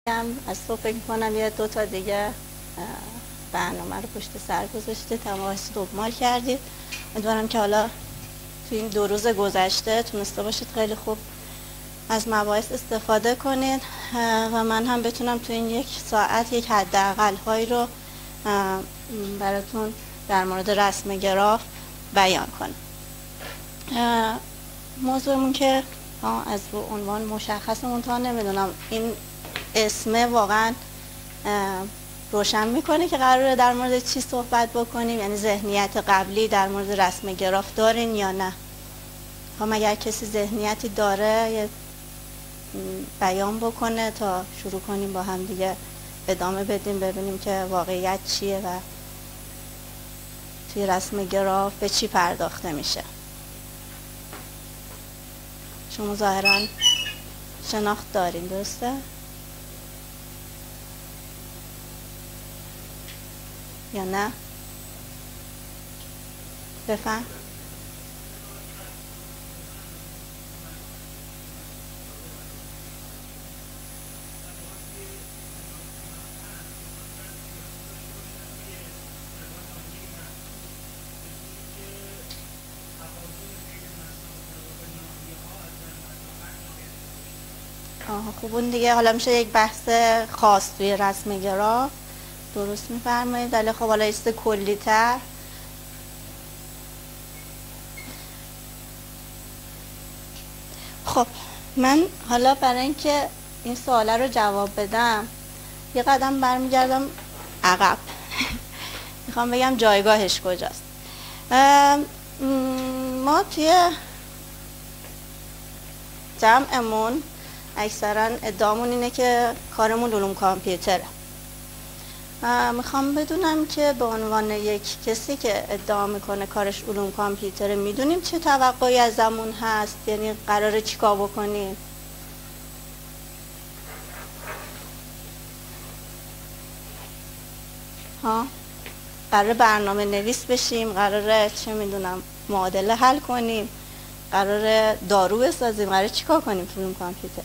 از صبح فکر کنم یه 2 تا دیگه برنامه رو پشت سر گذاشته، تماس دنبال کردید. امیدوارم که حالا تو این 2 روز گذشته تونسته باشید خیلی خوب از مباحث استفاده کنید و من هم بتونم تو این 1 ساعت یک حداقل هایی رو براتون در مورد رسم گراف بیان کنم. موضوعمون که از عنوان مشخصمون تا نمیدونم این اسمه واقعا روشن میکنه که قراره در مورد چی صحبت بکنیم، یعنی ذهنیت قبلی در مورد رسم گراف دارین یا نه. اگر کسی ذهنیتی داره یه بیان بکنه تا شروع کنیم با هم دیگه ادامه بدیم، ببینیم که واقعیت چیه و توی رسم گراف به چی پرداخته میشه. شما ظاهراً شناخت دارین، درسته؟ یا نه؟ بفهم. خوب، اون دیگه حالا میشه یک بحث خاص توی رسم گراف. درست میفرمایید. ولی خب حالا ایست کلی تر خب من حالا برای اینکه این سواله رو جواب بدم یه قدم برمیگردم عقب. میخوام بگم جایگاهش کجاست. ما توی جمعمون اکثرا ادعامون اینه که کارمون علوم کامپیوتره. میخوام بدونم که به عنوان یک کسی که ادعا میکنه کارش علوم کامپیوتره میدونیم چه توقعی ازمون هست، یعنی قراره چیکار بکنیم. قراره برنامه نویس بشیم، قراره چه میدونم معادله حل کنیم، قراره دارو بسازیم، قراره چیکار کنیم تو علوم کامپیوتر؟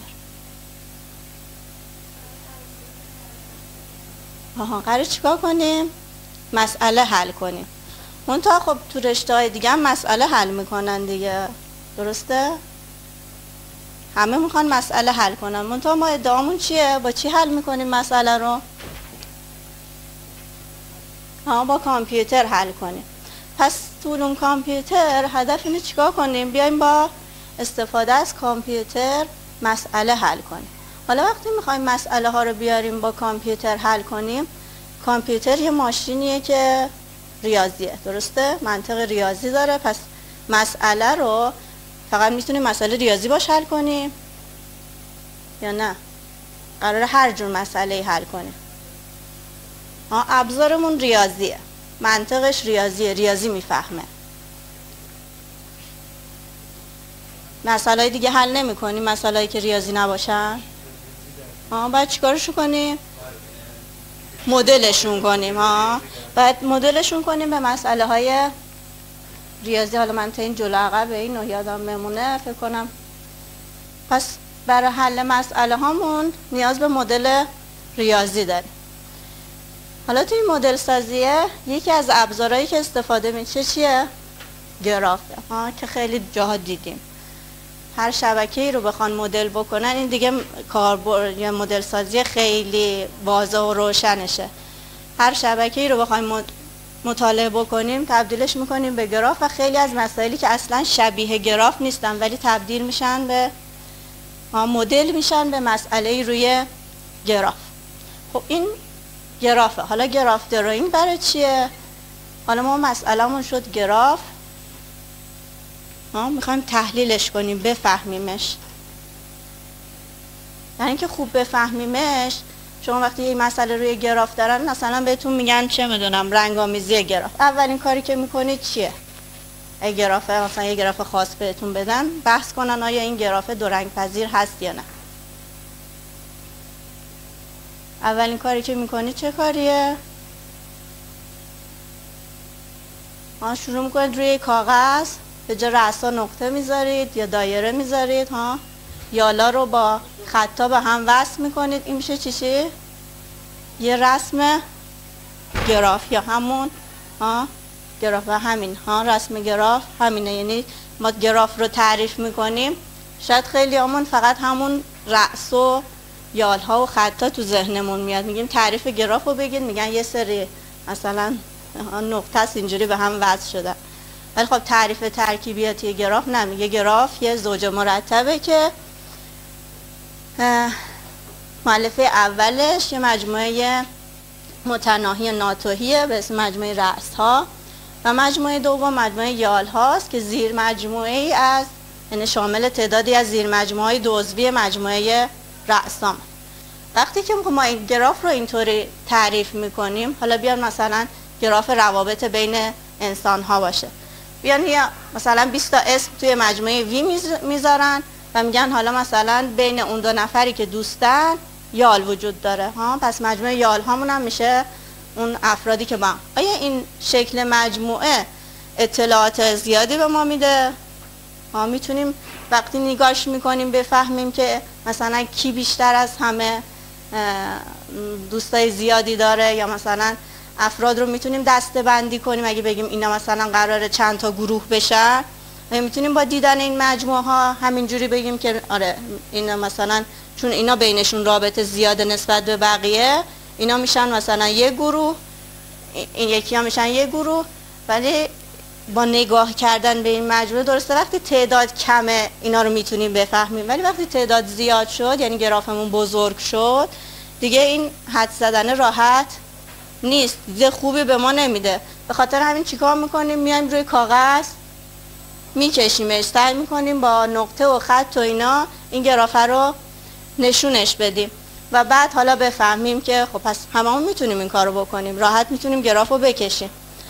قراره چیکار کنیم؟ مسئله حل کنیم. منتها خب تو رشته‌های دیگه هم مسئله حل میکنن دیگه، درسته؟ همه میخوان مسئله حل کنن. منتها ما ادعامون چیه؟ با چی حل میکنیم مسئله رو؟ با کامپیوتر حل کنیم. پس تو علوم کامپیوتر هدف اینه چیکار کنیم؟ بیایم با استفاده از کامپیوتر مسئله حل کنیم. حالا وقتی میخوایم مسئله ها رو بیاریم با کامپیوتر حل کنیم، کامپیوتر یه ماشینیه که ریاضیه، درسته؟ منطق ریاضی داره. پس مسئله رو فقط میتونیم مسئله ریاضی باش حل کنیم یا نه؟ قراره هر جور مسئله حل کنیم. ابزارمون ریاضیه، منطقش ریاضیه، ریاضی میفهمه. مسئله دیگه حل نمی کنیم، مسئله که ریاضی نباشن. باید چیکارشون کنیم؟ مدلشون کنیم. باید مدلشون کنیم به مسئله های ریاضی. حالا من تا این جلو عقب اینو یادم میمونه فکر کنم. پس برای حل مسئله هامون نیاز به مدل ریاضی داریم. حالا توی این مدل سازیه یکی از ابزارهایی که استفاده میشه چیه؟ گرافه. که خیلی جاها دیدیم. هر شبکه‌ای رو بخوان مدل بکنن، این دیگه کاربرد یا مدل سازی خیلی واضح و روشنشه. هر شبکه‌ای رو بخوایم مطالعه بکنیم تبدیلش میکنیم به گراف و خیلی از مسائلی که اصلا شبیه گراف نیستن ولی تبدیل میشن به مدل میشن به مسئله روی گراف. خب این گرافه. حالا گراف دراینگ برای چیه؟ حالا ما مسئله‌مون شد گراف، میخوایم تحلیلش کنیم، بفهمیمش. یعنی اینکه خوب بفهمیمش، شما وقتی یه مسئله روی گراف دارن مثلا بهتون میگن چه میدونم رنگ‌آمیزی گراف، اولین کاری که میکنید چیه؟ اگه گرافه مثلا یه گراف خاص بهتون بدن، بحث کنن آیا این گراف 2 رنگ پذیر هست یا نه. اولین کاری که میکنید چه کاریه؟ شروع میکنید روی کاغذ به جای رأسا نقطه میذارید یا دایره میذارید. یالا رو با خطا به هم وصل میکنید. این میشه چی؟ یه رسم گراف یا همون گراف و همین رسم گراف همینه. یعنی ما گراف رو تعریف میکنیم، شاید خیلی همون فقط همون رأس و یالها و خطا تو ذهنمون میاد، میگیم تعریف گراف رو بگید، میگن یه سری مثلا نقطه است اینجوری به هم وصل شده. ولی خب تعریف ترکیبیاتی گراف نمیگه. گراف یه زوج مرتبه که مؤلفه اولش یه مجموعه متناهی ناتوهیه به اسم مجموعه رأس ها و مجموعه دوم مجموعه یال هاست که زیر مجموعه ای از، یعنی شامل تعدادی از زیر مجموعه های عضوی مجموعه رأس ها. وقتی که ما این گراف رو اینطوری تعریف میکنیم، حالا بیان مثلا گراف روابط بین انسان ها باشه، بیان یا مثلا 20 تا اسم توی مجموعه وی میذارن و میگن حالا مثلا بین اون دو نفری که دوستن یال وجود داره پس مجموعه یال هامون هم میشه اون افرادی که با هم. آیا این شکل مجموعه اطلاعات زیادی به ما میده؟ میتونیم وقتی نگاش میکنیم بفهمیم که مثلا کی بیشتر از همه دوستای زیادی داره، یا مثلا افراد رو میتونیم دسته بندی کنیم اگه بگیم اینا مثلا قراره چند تا گروه بشن. میتونیم با دیدن این مجموعه ها همینجوری بگیم که آره اینا مثلا چون اینا بینشون رابطه زیاده نسبت به بقیه، اینا میشن مثلا یه گروه، این یکی ها میشن یه گروه. ولی با نگاه کردن به این مجموعه درسته وقتی تعداد کمه اینا رو میتونیم بفهمیم، ولی وقتی تعداد زیاد شد یعنی گرافمون بزرگ شد دیگه این حد زدن راحت نیست، دید خوبی به ما نمیده. به خاطر همین چیکار میکنیم؟ میایم روی کاغذ میکشیمش، سعی میکنیم با نقطه و خط و اینا این گرافه رو نشونش بدیم و بعد حالا بفهمیم که خب پس هممون میتونیم این کارو بکنیم، راحت میتونیم گراف رو بکشیم.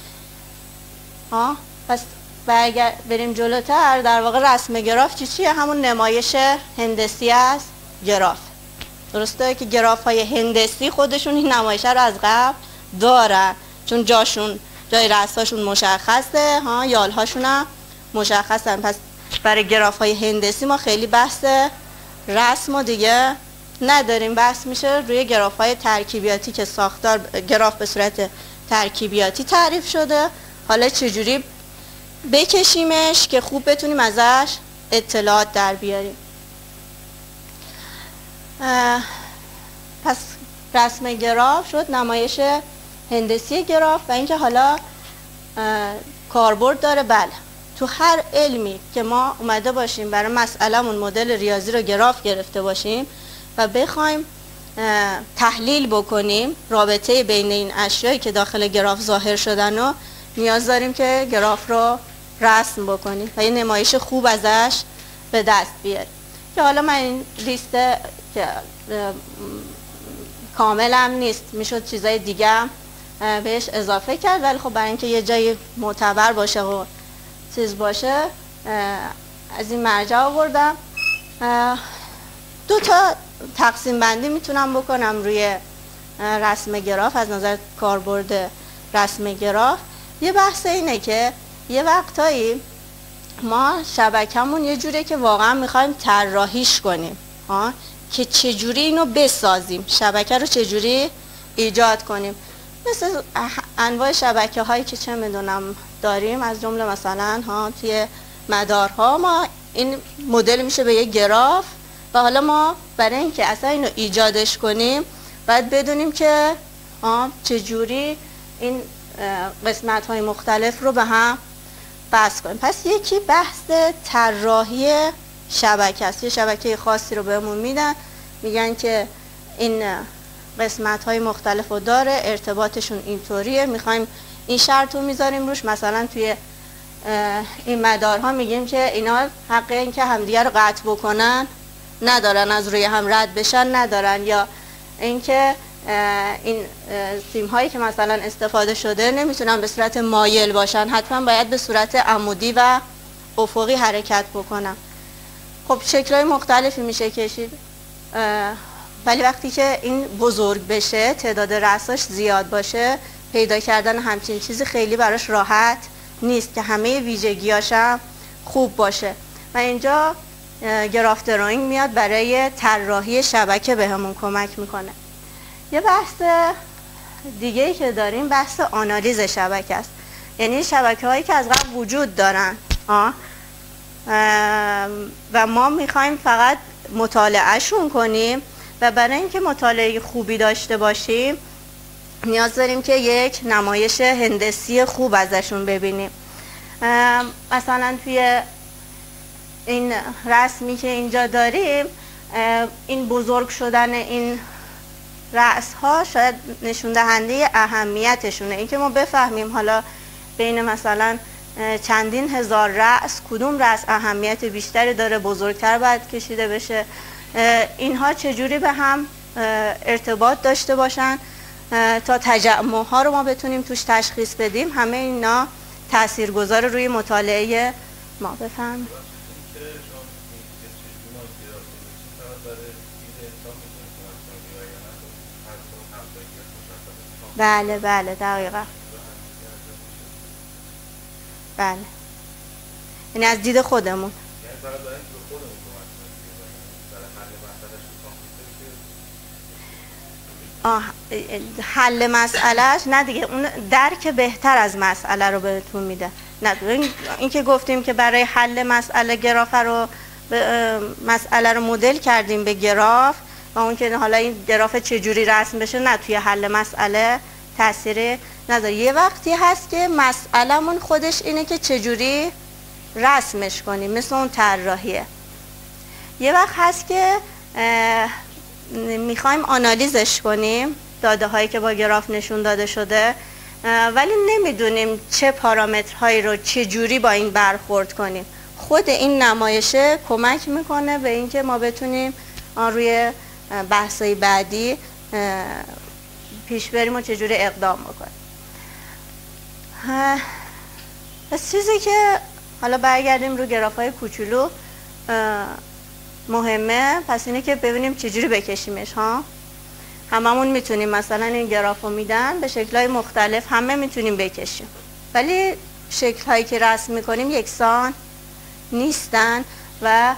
پس بریم جلوتر. در واقع رسم گراف چیه؟ همون نمایش هندسی از گراف. درسته که گراف های هندسی خودشون این نمایش رو از قبل دارن، چون جای رأساشون مشخصه، یال هاشون هم مشخصن. پس برای گراف های هندسی ما خیلی بحث رسم و دیگه نداریم، بحث میشه روی گراف های ترکیبیاتی که ساختار گراف به صورت ترکیبیاتی تعریف شده، حالا چجوری بکشیمش که خوب بتونیم ازش اطلاعات در بیاریم. پس رسم گراف شد نمایش هندسی گراف و اینکه حالا کاربرد داره. بله، تو هر علمی که ما اومده باشیم برای مسئلهمون مدل ریاضی رو گراف گرفته باشیم و بخوایم تحلیل بکنیم رابطه بین این اشیایی که داخل گراف ظاهر شدن و نیاز داریم که گراف رو رسم بکنیم و یه نمایش خوب ازش به دست بیاریم. که حالا من این لیست که کاملم نیست، میشد چیزای دیگه بهش اضافه کرد، ولی خب برای اینکه یه جای معتبر باشه و چیز باشه از این مرجع آوردم. 2 تا تقسیم بندی میتونم بکنم روی رسم گراف از نظر کاربرد رسم گراف. یه بحث اینه که یه وقتایی ما شبکمون یه جوریه که واقعا میخوایم طراحیش کنیم که چجوری اینو بسازیم، شبکه رو چجوری ایجاد کنیم. مثل انواع شبکه هایی که چه میدونم داریم، از جمله مثلا توی مدارها ما این مدل میشه به یه گراف و حالا ما برای اینکه اصلا اینو ایجادش کنیم باید بدونیم که چجوری این قسمت های مختلف رو به هم بس کنیم. پس یکی بحث طراحی شبکه است. یه شبکه خاصی رو بهمون میدن، میگن که این قسمت های مختلف رو داره، ارتباطشون اینطوریه، میخوایم این شرط رو میذاریم روش. مثلا توی این مدارها میگیم که اینا حق این که همدیگه رو قطع بکنن ندارن، از روی هم رد بشن ندارن، یا اینکه این سیم هایی که مثلا استفاده شده نمیتونن به صورت مایل باشن، حتما باید به صورت عمودی و افقی حرکت بکنن. خب شکل‌های مختلفی میشه کشید، ولی وقتی که این بزرگ بشه، تعداد رأساش زیاد باشه، پیدا کردن همچین چیزی خیلی براش راحت نیست که همه ویژگیاش هم خوب باشه. و اینجا گراف دراینگ میاد برای طراحی شبکه بهمون کمک میکنه. یه بحث دیگه ای که داریم بحث آنالیز شبکه است، یعنی شبکه هایی که از قبل وجود دارن و ما میخوایم فقط مطالعهشون کنیم و برای اینکه مطالعه خوبی داشته باشیم نیاز داریم که یک نمایش هندسی خوب ازشون ببینیم. مثلا توی این رسمی که اینجا داریم، این بزرگ شدن این رأس ها شاید نشون دهنده اهمیتشونه، این که ما بفهمیم حالا بین مثلا چندین هزار رأس کدوم رأس اهمیت بیشتری داره، بزرگتر باید کشیده بشه، اینها چجوری به هم ارتباط داشته باشن تا تجمع ها رو ما بتونیم توش تشخیص بدیم. همه اینا تاثیرگذار روی مطالعه ما. بفهم. بله بله دقیقا. بله، یعنی از دید خودمون. حل مسئلهش نه دیگه، اون درک بهتر از مسئله رو بهتون میده. نه این که گفتیم که برای حل مسئله مسئله رو مدل کردیم به گراف و اون که حالا این گراف چجوری رسم بشه، نه توی حل مسئله تأثیری نداره. یه وقتی هست که مسئله‌مون خودش اینه که چجوری رسمش کنیم، مثل اون طراحیه. یه وقت هست که میخوایم آنالیزش کنیم، داده هایی که با گراف نشون داده شده، ولی نمیدونیم چه پارامترهایی رو چجوری با این برخورد کنیم. خود این نمایشه کمک میکنه به اینکه ما بتونیم روی بحثای بعدی پیش بریم و چجوری اقدام بکنیم. پس چیزی که حالا برگردیم رو گراف های کوچولو مهمه، پس اینه که ببینیم چجوری بکشیمش ها. هممون میتونیم مثلا این گراف رو میدن به شکل‌های مختلف، همه میتونیم بکشیم، ولی شکل‌هایی که رسم میکنیم یکسان نیستن و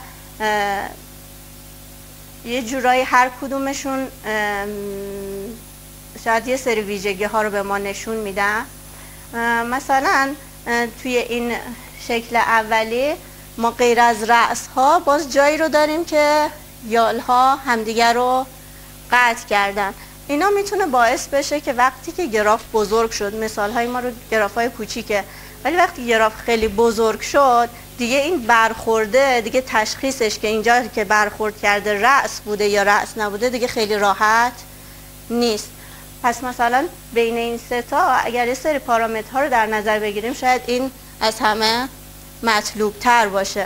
یه جورایی هر کدومشون شاید یه سری ویژگی ها رو به ما نشون میدن. مثلا توی این شکل اولی ما غیر از رأس ها باز جایی رو داریم که یال ها همدیگر رو قطع کردن. اینا میتونه باعث بشه که وقتی که گراف بزرگ شد، مثال های ما رو گراف های کوچیکه، ولی وقتی گراف خیلی بزرگ شد دیگه این برخورده، دیگه تشخیصش که اینجا که برخورد کرده رأس بوده یا رأس نبوده دیگه خیلی راحت نیست. پس مثلا بین این سه تا اگر یه سری پارامترها رو در نظر بگیریم شاید این از همه مطلوب تر باشه.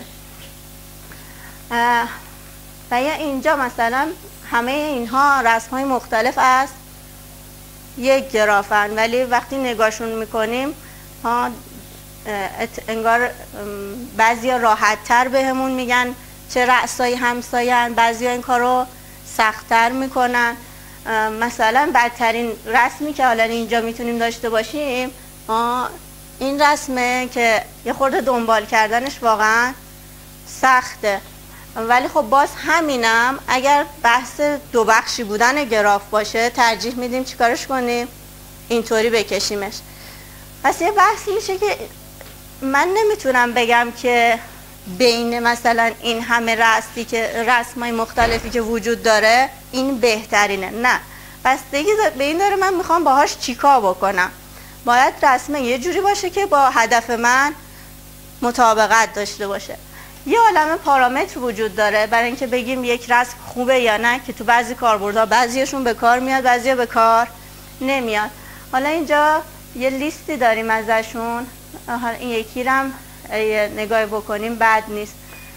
و یا اینجا مثلا همه اینها رسم های مختلف از یک گرافن، ولی وقتی نگاهشون میکنیم انگار بعضیا راحت تر بهمون میگن چه رأسایی همساین، بعضیا این کار رو سخت‌تر میکنن. مثلا بدترین رسمی که حالا اینجا میتونیم داشته باشیم این رسمه که یه خورده دنبال کردنش واقعا سخته، ولی خب باز همینم اگر بحث دو بخشی بودن گراف باشه ترجیح میدیم چیکارش کنیم؟ اینطوری بکشیمش. پس یه بحث میشه که من نمیتونم بگم که بین مثلا این همه رسمای مختلفی که وجود داره این بهترینه، نه. بستگی به این داره من میخوام باهاش چیکار بکنم. باید رسمه یه جوری باشه که با هدف من مطابقت داشته باشه. یه عالمه پارامتر وجود داره برای اینکه بگیم یک رسم خوبه یا نه، که تو بعضی کاربردها بعضیشون به کار میاد، بعضیا به کار نمیاد. حالا اینجا یه لیستی داریم ازشون، این یکی رو هم نگاه بکنیم بد نیست.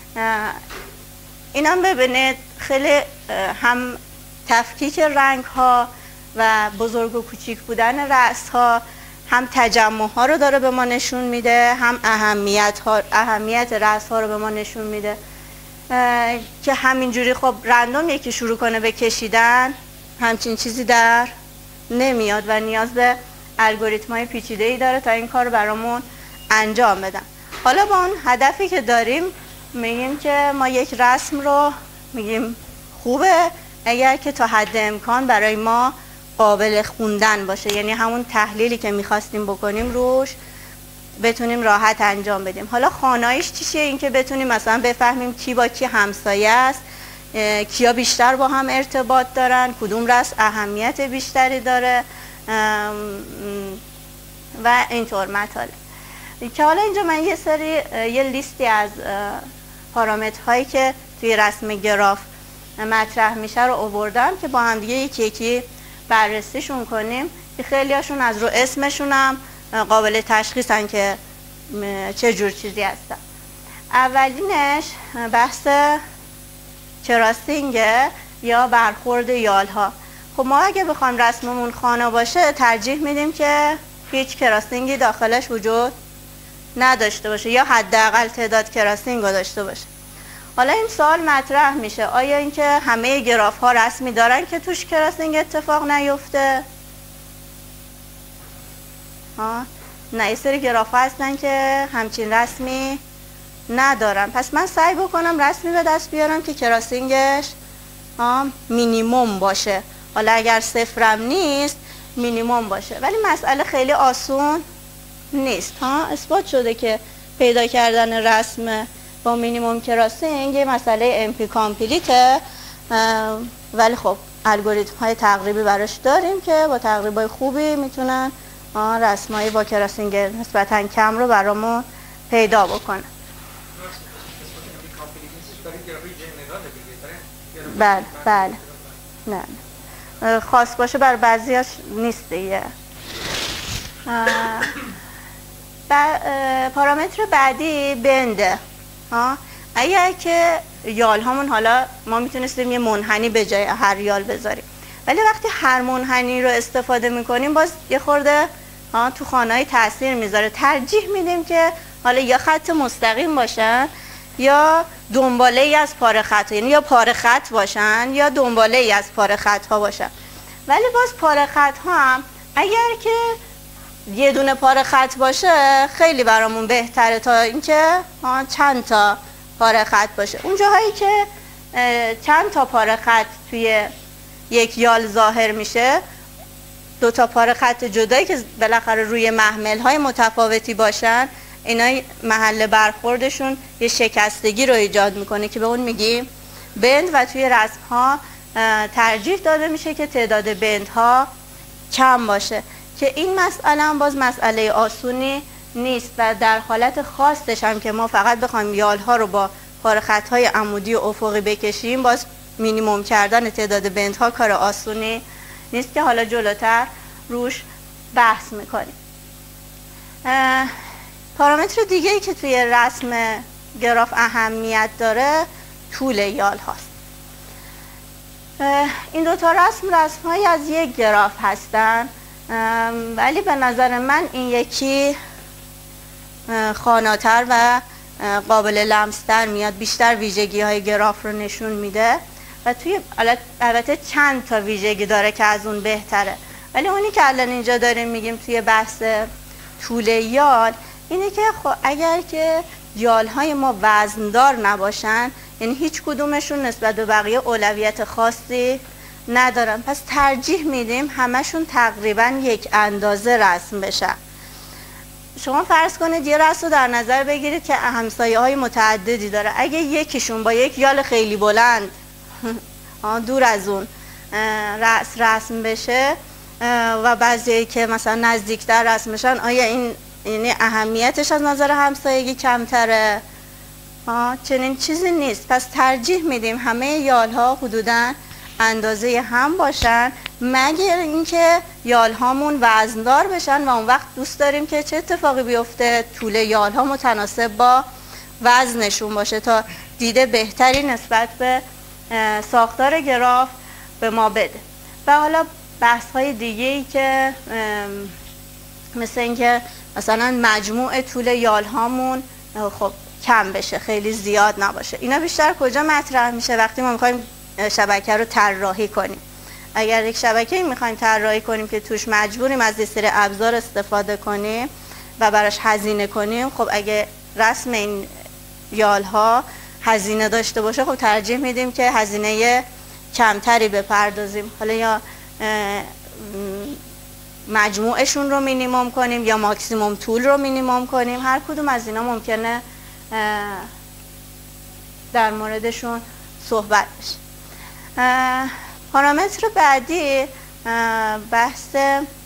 اینم ببینید خیلی هم تفکیک رنگ ها و بزرگ و کوچیک بودن رأس ها، هم تجمع ها رو داره به ما نشون میده، هم اهمیت رأس ها رو به ما نشون میده که همینجوری خب رندوم یکی شروع کنه به کشیدن همچین چیزی در نمیاد و نیاز به الگوریتم های پیچیده‌ای داره تا این کار رو برامون انجام بدن. حالا با اون هدفی که داریم میگیم که ما یک رسم رو میگیم خوبه اگر که تا حد امکان برای ما قابل خوندن باشه، یعنی همون تحلیلی که میخواستیم بکنیم روش بتونیم راحت انجام بدیم. حالا خواناییش چیه؟ این که بتونیم مثلا بفهمیم کی با کی همسایه است، کیا بیشتر با هم ارتباط دارن، کدوم رسم اهمیت بیشتری داره و اینطور مطالب. که حالا اینجا من یه لیستی از پارامترهایی که توی رسم گراف مطرح میشه رو آوردم که با هم دیگه یکی یکی بررسیشون کنیم که خیلی هاشون از رو اسمشون هم قابل تشخیصن که چه جور چیزی هستن. اولینش بحث کراسینگ یا برخورد یالها. خب ما اگه بخوایم رسممون خانه باشه ترجیح میدیم که هیچ کراسینگی داخلش وجود نداشته باشه یا حداقل تعداد کراسینگ رو داشته باشه. حالا این سوال مطرح میشه آیا اینکه همه گراف ها رسمی دارن که توش کراسینگ اتفاق نیفته؟ نه، یه سری گراف ها هستن که همچین رسمی ندارن. پس من سعی بکنم رسمی به دست بیارم که کراسینگش مینیموم باشه. حالا اگر صفرم نیست مینیموم باشه، ولی مسئله خیلی آسون نیست. اثبات شده که پیدا کردن رسم با مینیموم کراسینگ یه مسئله امپی کامپلیته، ولی خب الگوریتم های تقریبی براش داریم که با تقریبای خوبی میتونن رسمایی با کراسینگ نسبتا کم رو برامون پیدا بکنن. بله نه خاص باشه بر بعضیاش نیست دیگه. پارامتر بعدی بنده. اگر که یال هامون، حالا ما میتونستیم یه منحنی به جای هر یال بذاریم، ولی وقتی هر منحنی رو استفاده میکنیم باز یه خورده تو خانه‌های تاثیر میذاره. ترجیح میدیم که حالا یا خط مستقیم باشن یا دنباله ای از پاره خط، یعنی یا پاره خط باشن یا دنباله ای از پاره خط ها باشن. ولی باز پاره خط ها هم اگر که یه دونه پاره خط باشه خیلی برامون بهتره تا اینکه چند تا پاره خط باشه. اون جاهایی که چند تا پاره خط توی یک یال ظاهر میشه، دو تا پاره خط جدایی که بالاخره روی محمل های متفاوتی باشن، اینا محل برخوردشون یه شکستگی رو ایجاد میکنه که به اون میگیم بند، و توی رسم ها ترجیح داده میشه که تعداد بند ها کم باشه، که این مسئله هم باز مسئله آسونی نیست و در حالت خاصش هم که ما فقط بخوایم یال ها رو با پاره خط های عمودی و افقی بکشیم، باز مینیمم کردن تعداد بند ها کار آسونی نیست که حالا جلوتر روش بحث میکنیم. پارامتر دیگه ای که توی رسم گراف اهمیت داره طول یال هاست. این دوتا رسم هایی از یک گراف هستن، ولی به نظر من این یکی خواناتر و قابل لمستر میاد، بیشتر ویژگی های گراف رو نشون میده و توی البته چند تا ویژگی داره که از اون بهتره، ولی اونی که الان اینجا داریم میگیم توی بحث طول یال اینه که خب اگر که یال های ما وزندار نباشن، یعنی هیچ کدومشون نسبت به بقیه اولویت خاصی ندارن، پس ترجیح میدیم همشون تقریبا یک اندازه رسم بشن. شما فرض کنید یه رسم رو در نظر بگیرید که همسایه های متعددی داره. اگه یکیشون با یک یال خیلی بلند دور از اون رسم بشه و بعضی که مثلا نزدیکتر رسم بشن، آیا این یعنی اهمیتش از نظر همسایگی کمتره؟ چنین چیزی نیست. پس ترجیح میدیم همه یال ها حدوداً اندازه هم باشن، مگر اینکه یال هامون وزندار بشن و اون وقت دوست داریم که چه اتفاقی بیفته، طول یال ها متناسب با وزنشون باشه تا دیده بهتری نسبت به ساختار گراف به ما بده. و حالا بحث های دیگه ای که مثل اینکه مثلا مجموع طول یال هامون خب کم بشه، خیلی زیاد نباشه. اینا بیشتر کجا مطرح میشه؟ وقتی ما میخوایم شبکه رو طراحی کنیم. اگر یک شبکه میخوایم طراحی کنیم که توش مجبوریم از یه سری ابزار استفاده کنیم و براش هزینه کنیم، خب اگه رسم این یال ها هزینه داشته باشه، خب ترجیح میدیم که هزینه کمتری بپردازیم. حالا یا مجموعشون رو مینیمم کنیم یا ماکسیموم طول رو مینیمم کنیم، هر کدوم از اینا ممکنه در موردشون صحبت بشه. پارامتر بعدی بحث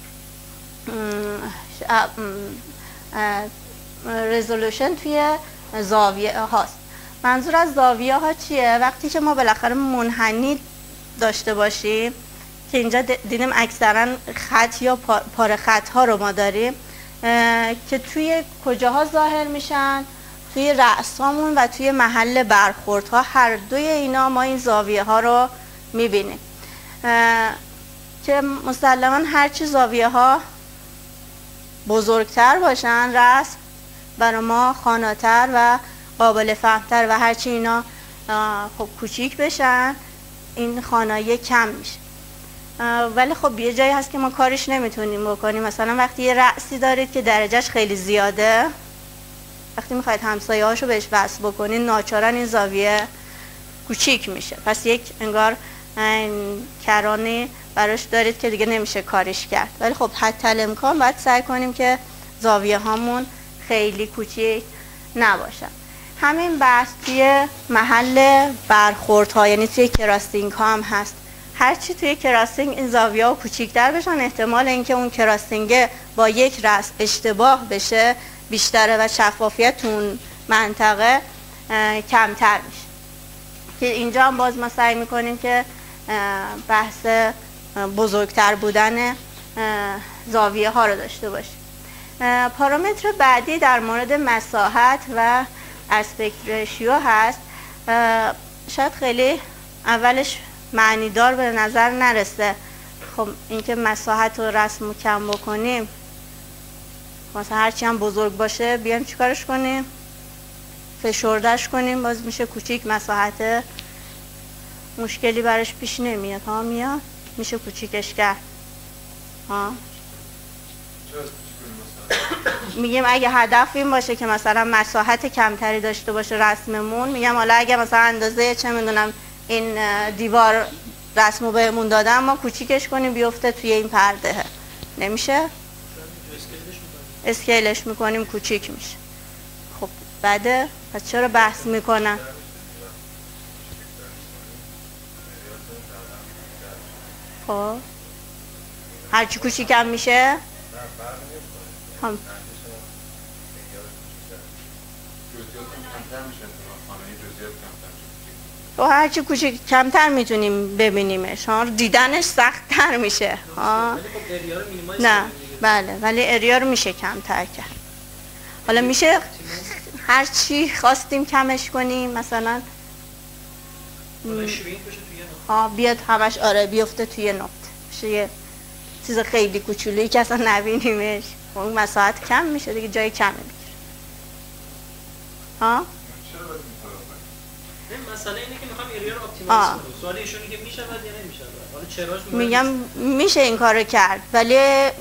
رزولوشن توی زاویه هاست. منظور از زاویه ها چیه؟ وقتی که ما بالاخره منحنی داشته باشیم که اینجا دیدیم اکثرا خط یا پاره خط ها رو ما داریم که توی کجاها ظاهر میشن؟ توی رأسامون و توی محل برخوردها، هر دوی اینا ما این زاویه ها رو میبینیم که مسلما هرچی زاویه ها بزرگتر باشن رسم برای ما خواناتر و قابل فهمتر و هرچی اینا خب کوچیک بشن این خوانایی کم میشه. ولی خب یه جایی هست که ما کارش نمیتونیم بکنیم. مثلا وقتی یه رأسی دارید که درجهش خیلی زیاده، وقتی میخواید همسایه هاشو بهش وصل بکنید ناچارن این زاویه کوچیک میشه، پس یک انگار کرانی براش دارید که دیگه نمیشه کارش کرد. ولی خب حتی الامکان باید سعی کنیم که زاویه هامون خیلی کوچیک نباشن. همین بحث توی محل برخورد ها، یعنی توی کراستینگ ها هم هست. هرچی توی کراستینگ این زاویه ها کوچیک‌تر بشن، احتمال اینکه اون کراستینگ با یک رأس اشتباه بشه بیشتره و شفافیت تو اون منطقه کمتر میشه. که اینجا هم باز ما سعی میکنیم که بحث بزرگتر بودن زاویه ها رو داشته باشیم. پارامتر بعدی در مورد مساحت و اسپکت ریشیو هست. شاید خیلی اولش معنیدار به نظر نرسه. خب اینکه مساحت رو رسم کم بکنیم، مثلا هرچی هم بزرگ باشه بیایم چیکارش کنیم؟ فشردش کنیم، باز میشه کوچیک. مساحت مشکلی براش پیش نمیاد ها، میاد میشه کوچیکش کرد ها. میگیم اگه هدف این باشه که مثلا مساحت کمتری داشته باشه رسممون، میگم حالا اگه مثلا اندازه چه میدونم این دیوار رسمو بهمون دادن، ما کوچیکش کنیم بیفته توی این پرده، نمیشه؟ اسکیلش میکنیم کوچیک میشه. خب بعده پس چرا بحث میکنن؟ خب هرچی کوچیکم میشه هم تو هرچی کوچیک کمتر میتونیم ببینیمش ها، دیدنش سخت‌تر میشه ها. نه بله، ولی اریا رو میشه کمتر کرد. حالا میشه هرچی خواستیم کمش کنیم، مثلا بیاد همش آره بیفته توی نقطه، میشه یه چیز خیلی کوچولویی که اصلا نبینیمش. اون مساحت کم میشه دیگه، جای کمی میگیره ها. مسئله اینه که میخوام ایریا رو اپتیمایز کنم. سوال ایشونه که میشه بعد یا نمیشه. حالا چراش میگم میشه این کارو کرد، ولی خیلی چیز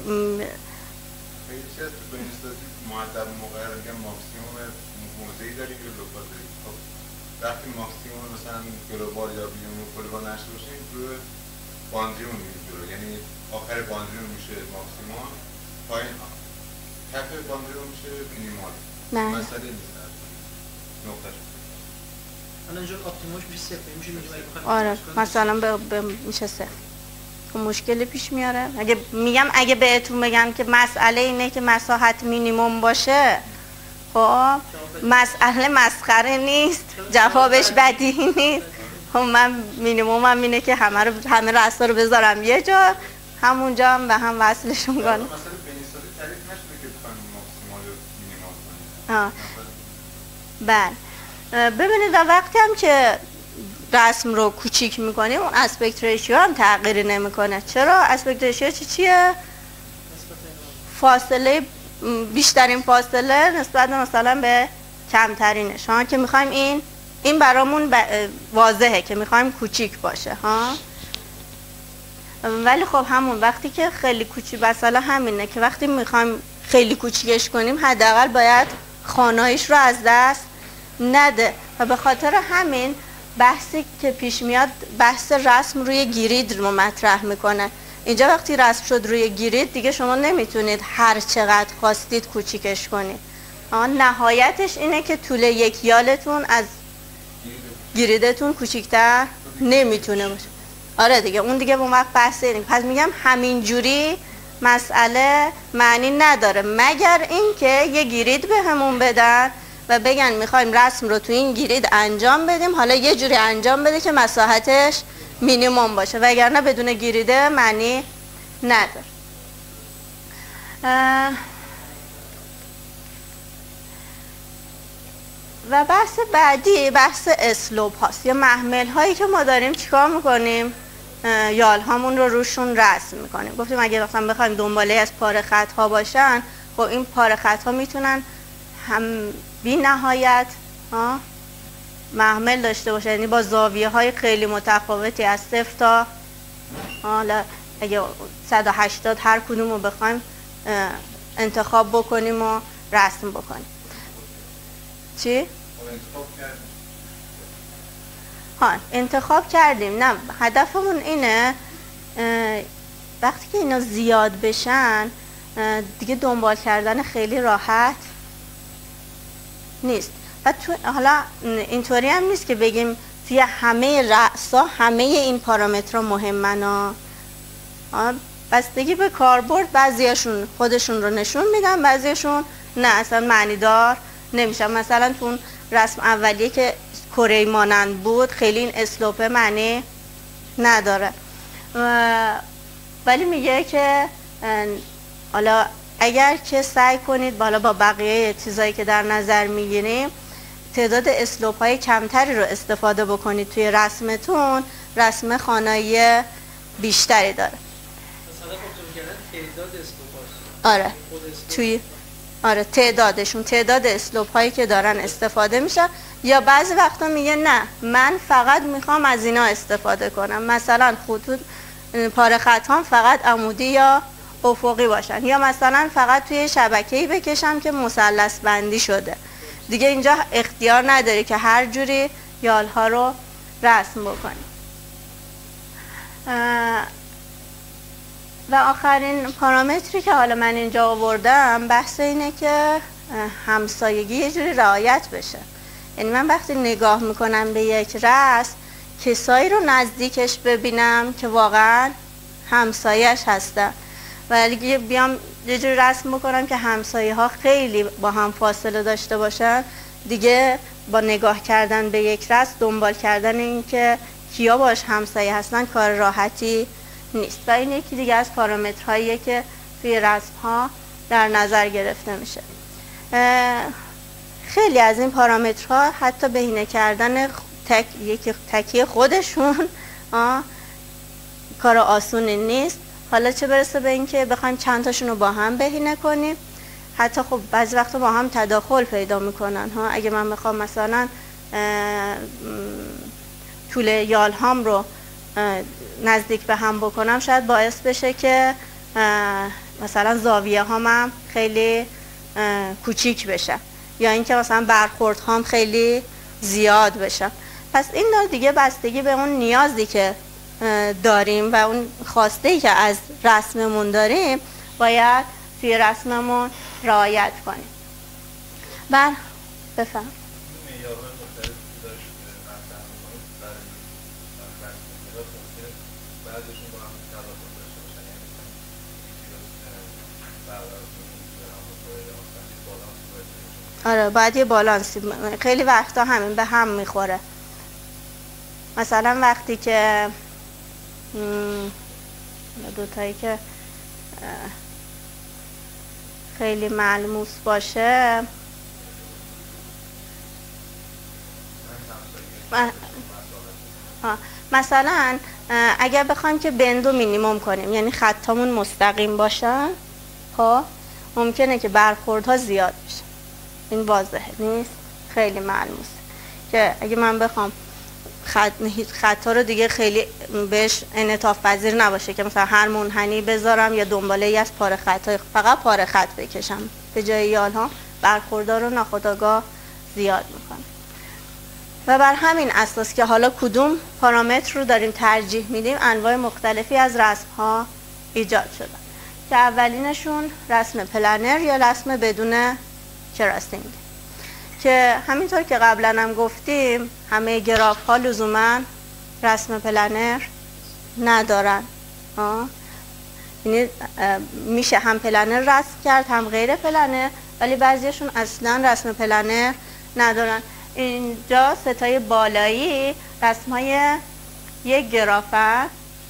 تو بینستازی معدب مقرر میگم ماکسیموم موضعی داریم یا لوکال داریم. خب وقتی ماکسیموم مثلا گلوبال یا بیوم گلوبال نشته باشیم روی باندریون میریم جلو، یعنی آخر باندریون میشه ماکسیموم، پایین کف باندریون میشه مینیمال. مسئله نیست نقطه. الان جور اپتیمومش میشه صفر، میشه میگم آره مثلا میشه صفر. مشکلی پیش میاره. اگه بهتون بگم که مسئله اینه که مساحت مینیمم باشه، خب مسئله مسخره نیست، جوابش بدیهی نیست. خب من مینیممم اینه که همه رأسا رو بذارم یه جا، همونجا هم به هم وصلشون کنم. مثلا بینستازی تعریف نشده که بخوایم ماکسیمال و مینیمال کنیم. بله ببینید وقتی هم که رسم رو کوچیک میکنیم اون اسپکت ریشیو هم تغییری نمیکنه. چرا؟ اسپکت ریشیو چیه؟ فاصله، بیشترین فاصله نسبت مثلا به کمترینش ها، که میخوایم این برامون واضحه که میخوایم کوچیک باشه ها. ولی خب همون وقتی که خیلی کوچیک، مثلا همینه که وقتی میخوایم خیلی کوچیکش کنیم حداقل باید خانایش رو از دست نده. و به خاطر همین بحثی که پیش میاد بحث رسم روی گرید رو مطرح میکنه. اینجا وقتی رسم شد روی گرید دیگه شما نمیتونید هر چقدر خواستید کوچیکش کنید. نهایتش اینه که طول یک یالتون از گریدتون کوچیکتر نمیتونه باشه. آره دیگه اون دیگه اون وقت بحث اینه. پس میگم همین جوری مسئله معنی نداره مگر اینکه یه گرید بهمون بدن و بگن میخوایم رسم رو تو این گرید انجام بدیم، حالا یه جوری انجام بده که مساحتش مینیمم باشه، وگرنه بدون گریده معنی نداره. و بحث بعدی بحث اسلوب هاست یا محمل هایی که ما داریم. چیکار میکنیم؟ یال هامون رو روشون رسم میکنیم. گفتیم اگه مثلا بخوایم دنباله از پاره خط ها باشن، خب این پاره خط ها میتونن هم بی نهایت محمل داشته باشه، یعنی با زاویه های خیلی متفاوتی از 0 تا حالا اگه 180 هر کدوم رو بخوایم انتخاب بکنیم و رسم بکنیم. چی؟ انتخاب کردیم. نه، هدفمون اینه وقتی که اینا زیاد بشن دیگه دنبال کردن خیلی راحت نیست. و حالا اینطوری هم نیست که بگیم توی همه رأسا همه این پارامترها مهمن. بستگی به کاربرد، بعضیاشون خودشون رو نشون میدن، بعضیاشون نه اصلا معنی دار نمیشن. مثلا تو رسم اولیه که کره مانند بود خیلی این اسلوپ معنی نداره، ولی میگه که حالا اگر که سعی کنید بالا با بقیه چیزایی که در نظر میگیریم تعداد اسلوپ های کمتری رو استفاده بکنید توی رسمتون، رسم خانایی بیشتری داره. مثلا خودتون کردن تعداد اسلوپ آره توی تعدادشون، تعداد اسلوپ هایی که دارن استفاده میشه. یا بعضی وقتا میگه نه من فقط میخوام از اینا استفاده کنم، مثلا خطوط پاره خط هم فقط عمودی یا افقی باشن، یا مثلا فقط توی شبکه‌ای بکشم که مثلث بندی شده. دیگه اینجا اختیار نداری که هر جوری یالها رو رسم بکنی. و آخرین پارامتری که حالا من اینجا آوردم بحث اینه که همسایگی یه جوری رعایت بشه. یعنی من وقتی نگاه میکنم به یک رسم کسایی رو نزدیکش ببینم که واقعا همسایش هستن، ولی بیام یه جوری رسم بکنم که همسایه ها خیلی با هم فاصله داشته باشن، دیگه با نگاه کردن به یک رسم دنبال کردن این که کیا باش همسایه هستن کار راحتی نیست. و این یکی دیگه از پارامترهاییه که توی رسم ها در نظر گرفته میشه. خیلی از این پارامترها حتی بهینه کردن یکی تکی خودشون کار آسونی نیست، حالا چه برسه به اینکه بخوایم چند تاشون رو با هم بهینه کنیم. حتی خب بعضی وقتا با هم تداخل پیدا میکنن. اگه من بخوام مثلا طول یال هام رو نزدیک به هم بکنم شاید باعث بشه که مثلا زاویه هام خیلی کوچیک بشه، یا اینکه مثلا برخورد هام خیلی زیاد بشه. پس این دیگه بستگی به اون نیازی که داریم و اون خواسته‌ای که از رسممون داریم باید توی رسممون رعایت کنیم. بفهم. آره باید یه بالانسی، خیلی وقتا همین به هم میخوره. مثلا وقتی که دوتایی که خیلی ملموس باشه مثلا اگر بخوایم که بندو مینیمم کنیم یعنی خطامون مستقیم باشن، خب ممکنه که برخوردها زیاد بشه. این واضحه نیست؟ خیلی ملموسه که اگه من بخوام خطا رو دیگه خیلی بهش انعطاف پذیر نباشه که مثلا هر منحنی بذارم یا دنباله ای از پاره خط فقط پاره خط بکشم، به جای یال ها برخوردار رو ناخودآگاه زیاد میکنه. و بر همین اساس که حالا کدوم پارامتر رو داریم ترجیح میدیم انواع مختلفی از رسم ها ایجاد شدن که اولینشون رسم پلنر یا رسم بدون کراستینگ که همینطور که قبلا هم گفتیم همه گراف ها لزوما رسم پلنر ندارن. یعنی میشه هم پلنر رسم کرد هم غیر پلنر، ولی بعضیشون اصلا رسم پلنر ندارن. اینجا ستای بالایی رسم های یک گرافن،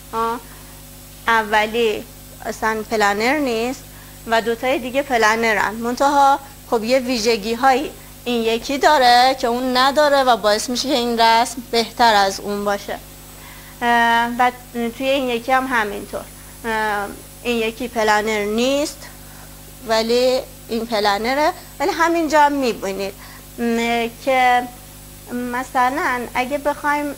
اولی اصلا پلنر نیست و دوتای دیگه پلنرن، منتها خب یه ویژگی هایی این یکی داره که اون نداره و باعث میشه که این رسم بهتر از اون باشه. و توی این یکی هم همینطور، این یکی پلنر نیست ولی این پلنره. ولی همینجا هم میبینید که مثلا اگه بخوایم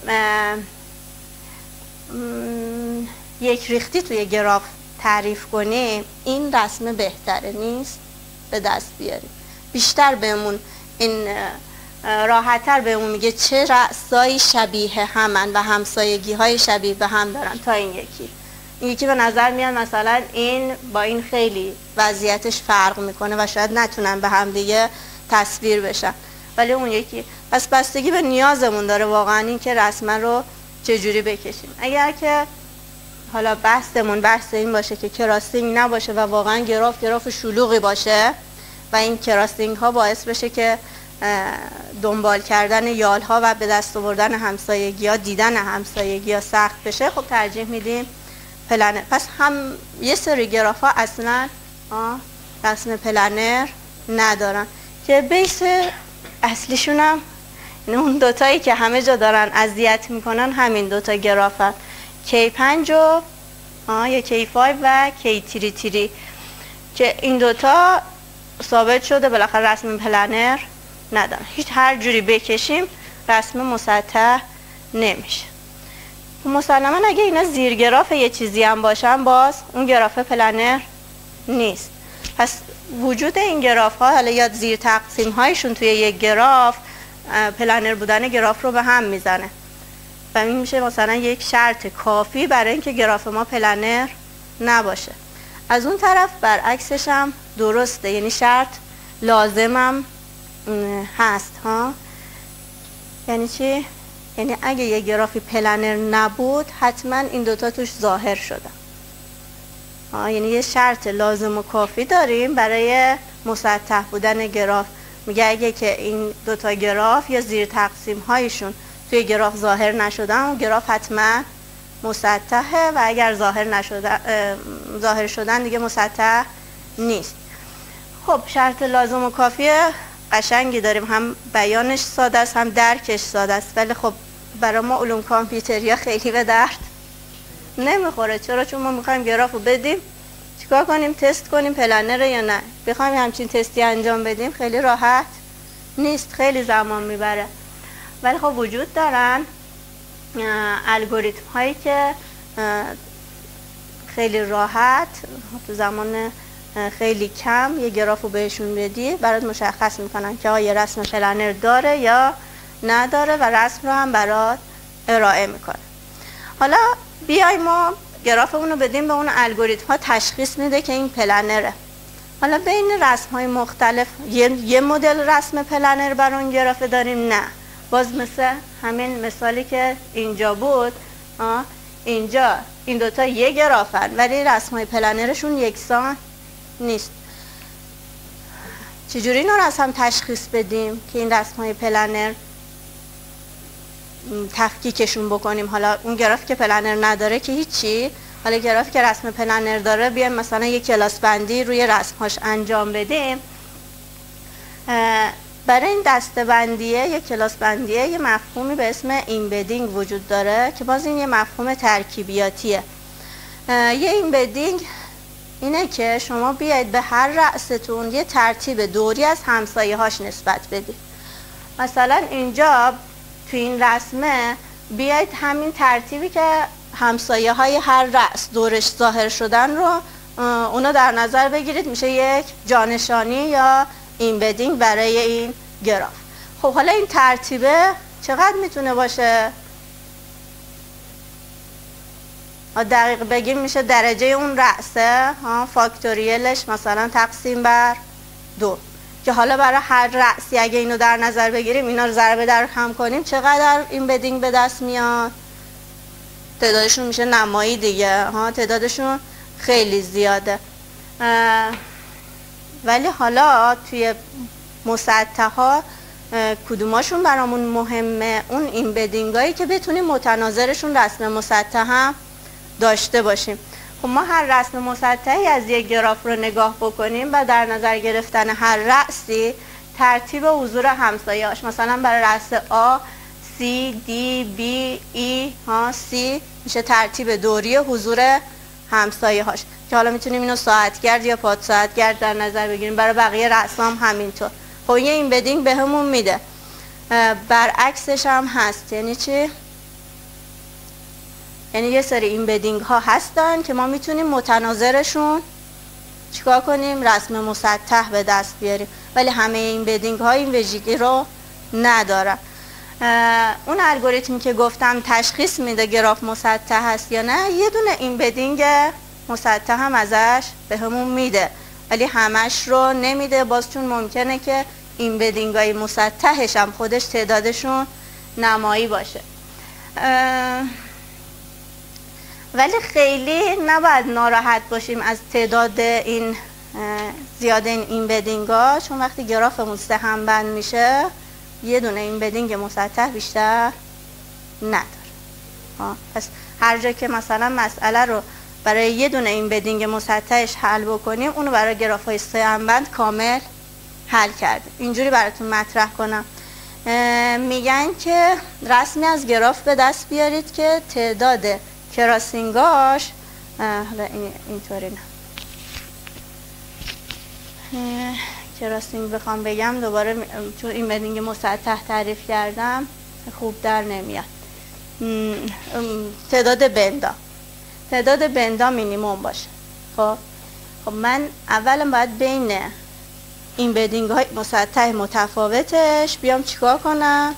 یک ریختی توی گراف تعریف کنیم این رسم بهتره نیست به دست بیاریم، بیشتر بهمون این راحت‌تر بهمون میگه چه رأسایی شبیه همن و همسایگی های شبیه به هم دارن تا این یکی به نظر میاد مثلا این با این خیلی وضعیتش فرق میکنه و شاید نتونن به هم دیگه تصویر بشن، ولی اون یکی پس بستگی به نیازمون داره واقعا این که رسمه رو چجوری بکشیم. اگر که حالا بحثمون بحث این باشه که کراستینگ نباشه و واقعا گراف شلوغی باشه و این کراستینگ ها باعث بشه که دنبال کردن یال ها و به دست آوردن همسایگی ها، دیدن همسایگی ها سخت بشه، خب ترجیح میدیم پلنر. پس هم یه سری گراف ها اصلا رسم پلنر ندارن که بیس اصلیشون هم اون دوتایی که همه جا دارن اذیت میکنن همین دوتا گرافن، K5 و یا K5 و K33 که این دوتا ثابت شده بالاخره رسم پلنر ندارن. هیچ هر جوری بکشیم رسم مسطح نمیشه. مسلما اگه اینا زیر گراف یه چیزی هم باشن باز اون گراف پلنر نیست. پس وجود این گراف ها حالا یا زیر تقسیم هایشون توی یک گراف پلنر بودن گراف رو به هم میزنه و این میشه مثلا یک شرط کافی برای اینکه گراف ما پلنر نباشه. از اون طرف برعکسش هم درسته، یعنی شرط لازمم هست ها. یعنی چی؟ یعنی اگه یه گرافی پلنر نبود حتما این دوتا توش ظاهر شدن. یعنی یه شرط لازم و کافی داریم برای مسطح بودن گراف. میگه اگه که این دوتا گراف یا زیر تقسیم هایشون توی گراف ظاهر نشدن اون گراف حتما مسطحه و اگر ظاهر شدن دیگه مسطح نیست. خب شرط لازم و کافی قشنگی داریم، هم بیانش ساده است هم درکش ساده است، ولی خب برای ما علوم کامپیوتری خیلی به درد نمیخوره. چرا؟ چون ما میخوایم گراف رو بدیم چیکار کنیم؟ تست کنیم پلنره یا نه. بخوایم همچین تستی انجام بدیم خیلی راحت نیست، خیلی زمان میبره. ولی خب وجود دارن الگوریتم هایی که خیلی راحت تو زمان خیلی کم یه گراف رو بهشون بدی برات مشخص میکنن که آیا رسم پلنر داره یا نداره و رسم رو هم برات ارائه میکنه. حالا بیای ما گرافمون رو بدیم به اون الگوریتم ها، تشخیص میده که این پلنره. حالا بین رسم های مختلف یه مدل رسم پلنر بر اون گراف داریم؟ نه، باز مثل همین مثالی که اینجا بود، اینجا این دوتا یه گرافن ولی رسم های پلنرشون یکسان نیست. چجوری اینا رو از هم تشخیص بدیم که این رسم های پلنر تفکیکشون بکنیم؟ حالا اون گراف که پلنر نداره که هیچی، حالا گرافی که رسم پلنر داره بیایم مثلا یک کلاس بندی روی رسمهاش انجام بدیم. برای این دسته بندیه یک کلاس بندیه یه مفهومی به اسم ایمبدینگ وجود داره که باز این یه مفهوم ترکیبیاتیه. یه ایمبدینگ اینه که شما بیاید به هر رأستون یه ترتیب دوری از همسایه هاش نسبت بدید. مثلا اینجا تو این رسمه بیاید همین ترتیبی که همسایه های هر رأس دورش ظاهر شدن رو اونا در نظر بگیرید، میشه یک جانشانی یا ایمبدینگ برای این گراف. خب حالا این ترتیبه چقدر میتونه باشه؟ دقیق بگیم میشه درجه اون رأسه فاکتوریلش مثلا تقسیم بر 2، که حالا برای هر رأسی اگه اینو در نظر بگیریم، اینا رو ضرب در هم کنیم، چقدر این بدینگ به دست میاد؟ تعدادشون میشه نمایی دیگه تعدادشون خیلی زیاده. ولی حالا توی مسطح ها کدوماشون برامون مهمه؟ اون این بدینگایی که بتونیم متناظرشون رسم مسطح هم داشته باشیم. خب ما هر رسم مسطحی از یک گراف رو نگاه بکنیم و در نظر گرفتن هر رأسی ترتیب حضور همسایه‌اش، مثلا برای رأس A C D B E C میشه ترتیب دوری حضور همسایه‌هاش، که حالا میتونیم اینو ساعتگرد یا پاد ساعتگرد در نظر بگیریم. برای بقیه رأسام همینطور. خب یه این بدینگ بهمون میده. برعکسش هم هست. یعنی چی؟ یعنی یه سری این بدینگ ها هستن که ما میتونیم متناظرشون چیکار کنیم؟ رسم مسطح به دست بیاریم، ولی همه این بدینگ ها این ویژگی رو ندارن. اون الگوریتمی که گفتم تشخیص میده گراف مسطح هست یا نه، یه دونه این بدینگ مسطح هم ازش بهمون میده، ولی همش رو نمیده، باز چون ممکنه که این بدینگ های مسطحش هم خودش تعدادشون نمایی باشه. ولی خیلی نباید ناراحت باشیم از تعداد این زیاد این بدینگ ها، چون وقتی گرافمون 3 هم بند میشه یه دونه این بدینگ مسطح بیشتر نداره. پس هر جا که مثلا مسئله رو برای یه دونه این بدینگ مسطحش حل بکنیم، اونو برای گراف های 3 هم بند کامل حل کردیم. اینجوری براتون مطرح کنم. میگن که رسمی از گراف به دست بیارید که تعداد کراسینگاش، حالا اینطوری نه، کراسینگ بخوام بگم دوباره چون این بدینگ مسطح تعریف کردم خوب در نمیاد. تعداد بندا مینیمم باشه. خب من اولا باید بین این بدینگ های مسطح متفاوتش بیام چیکار کنم؟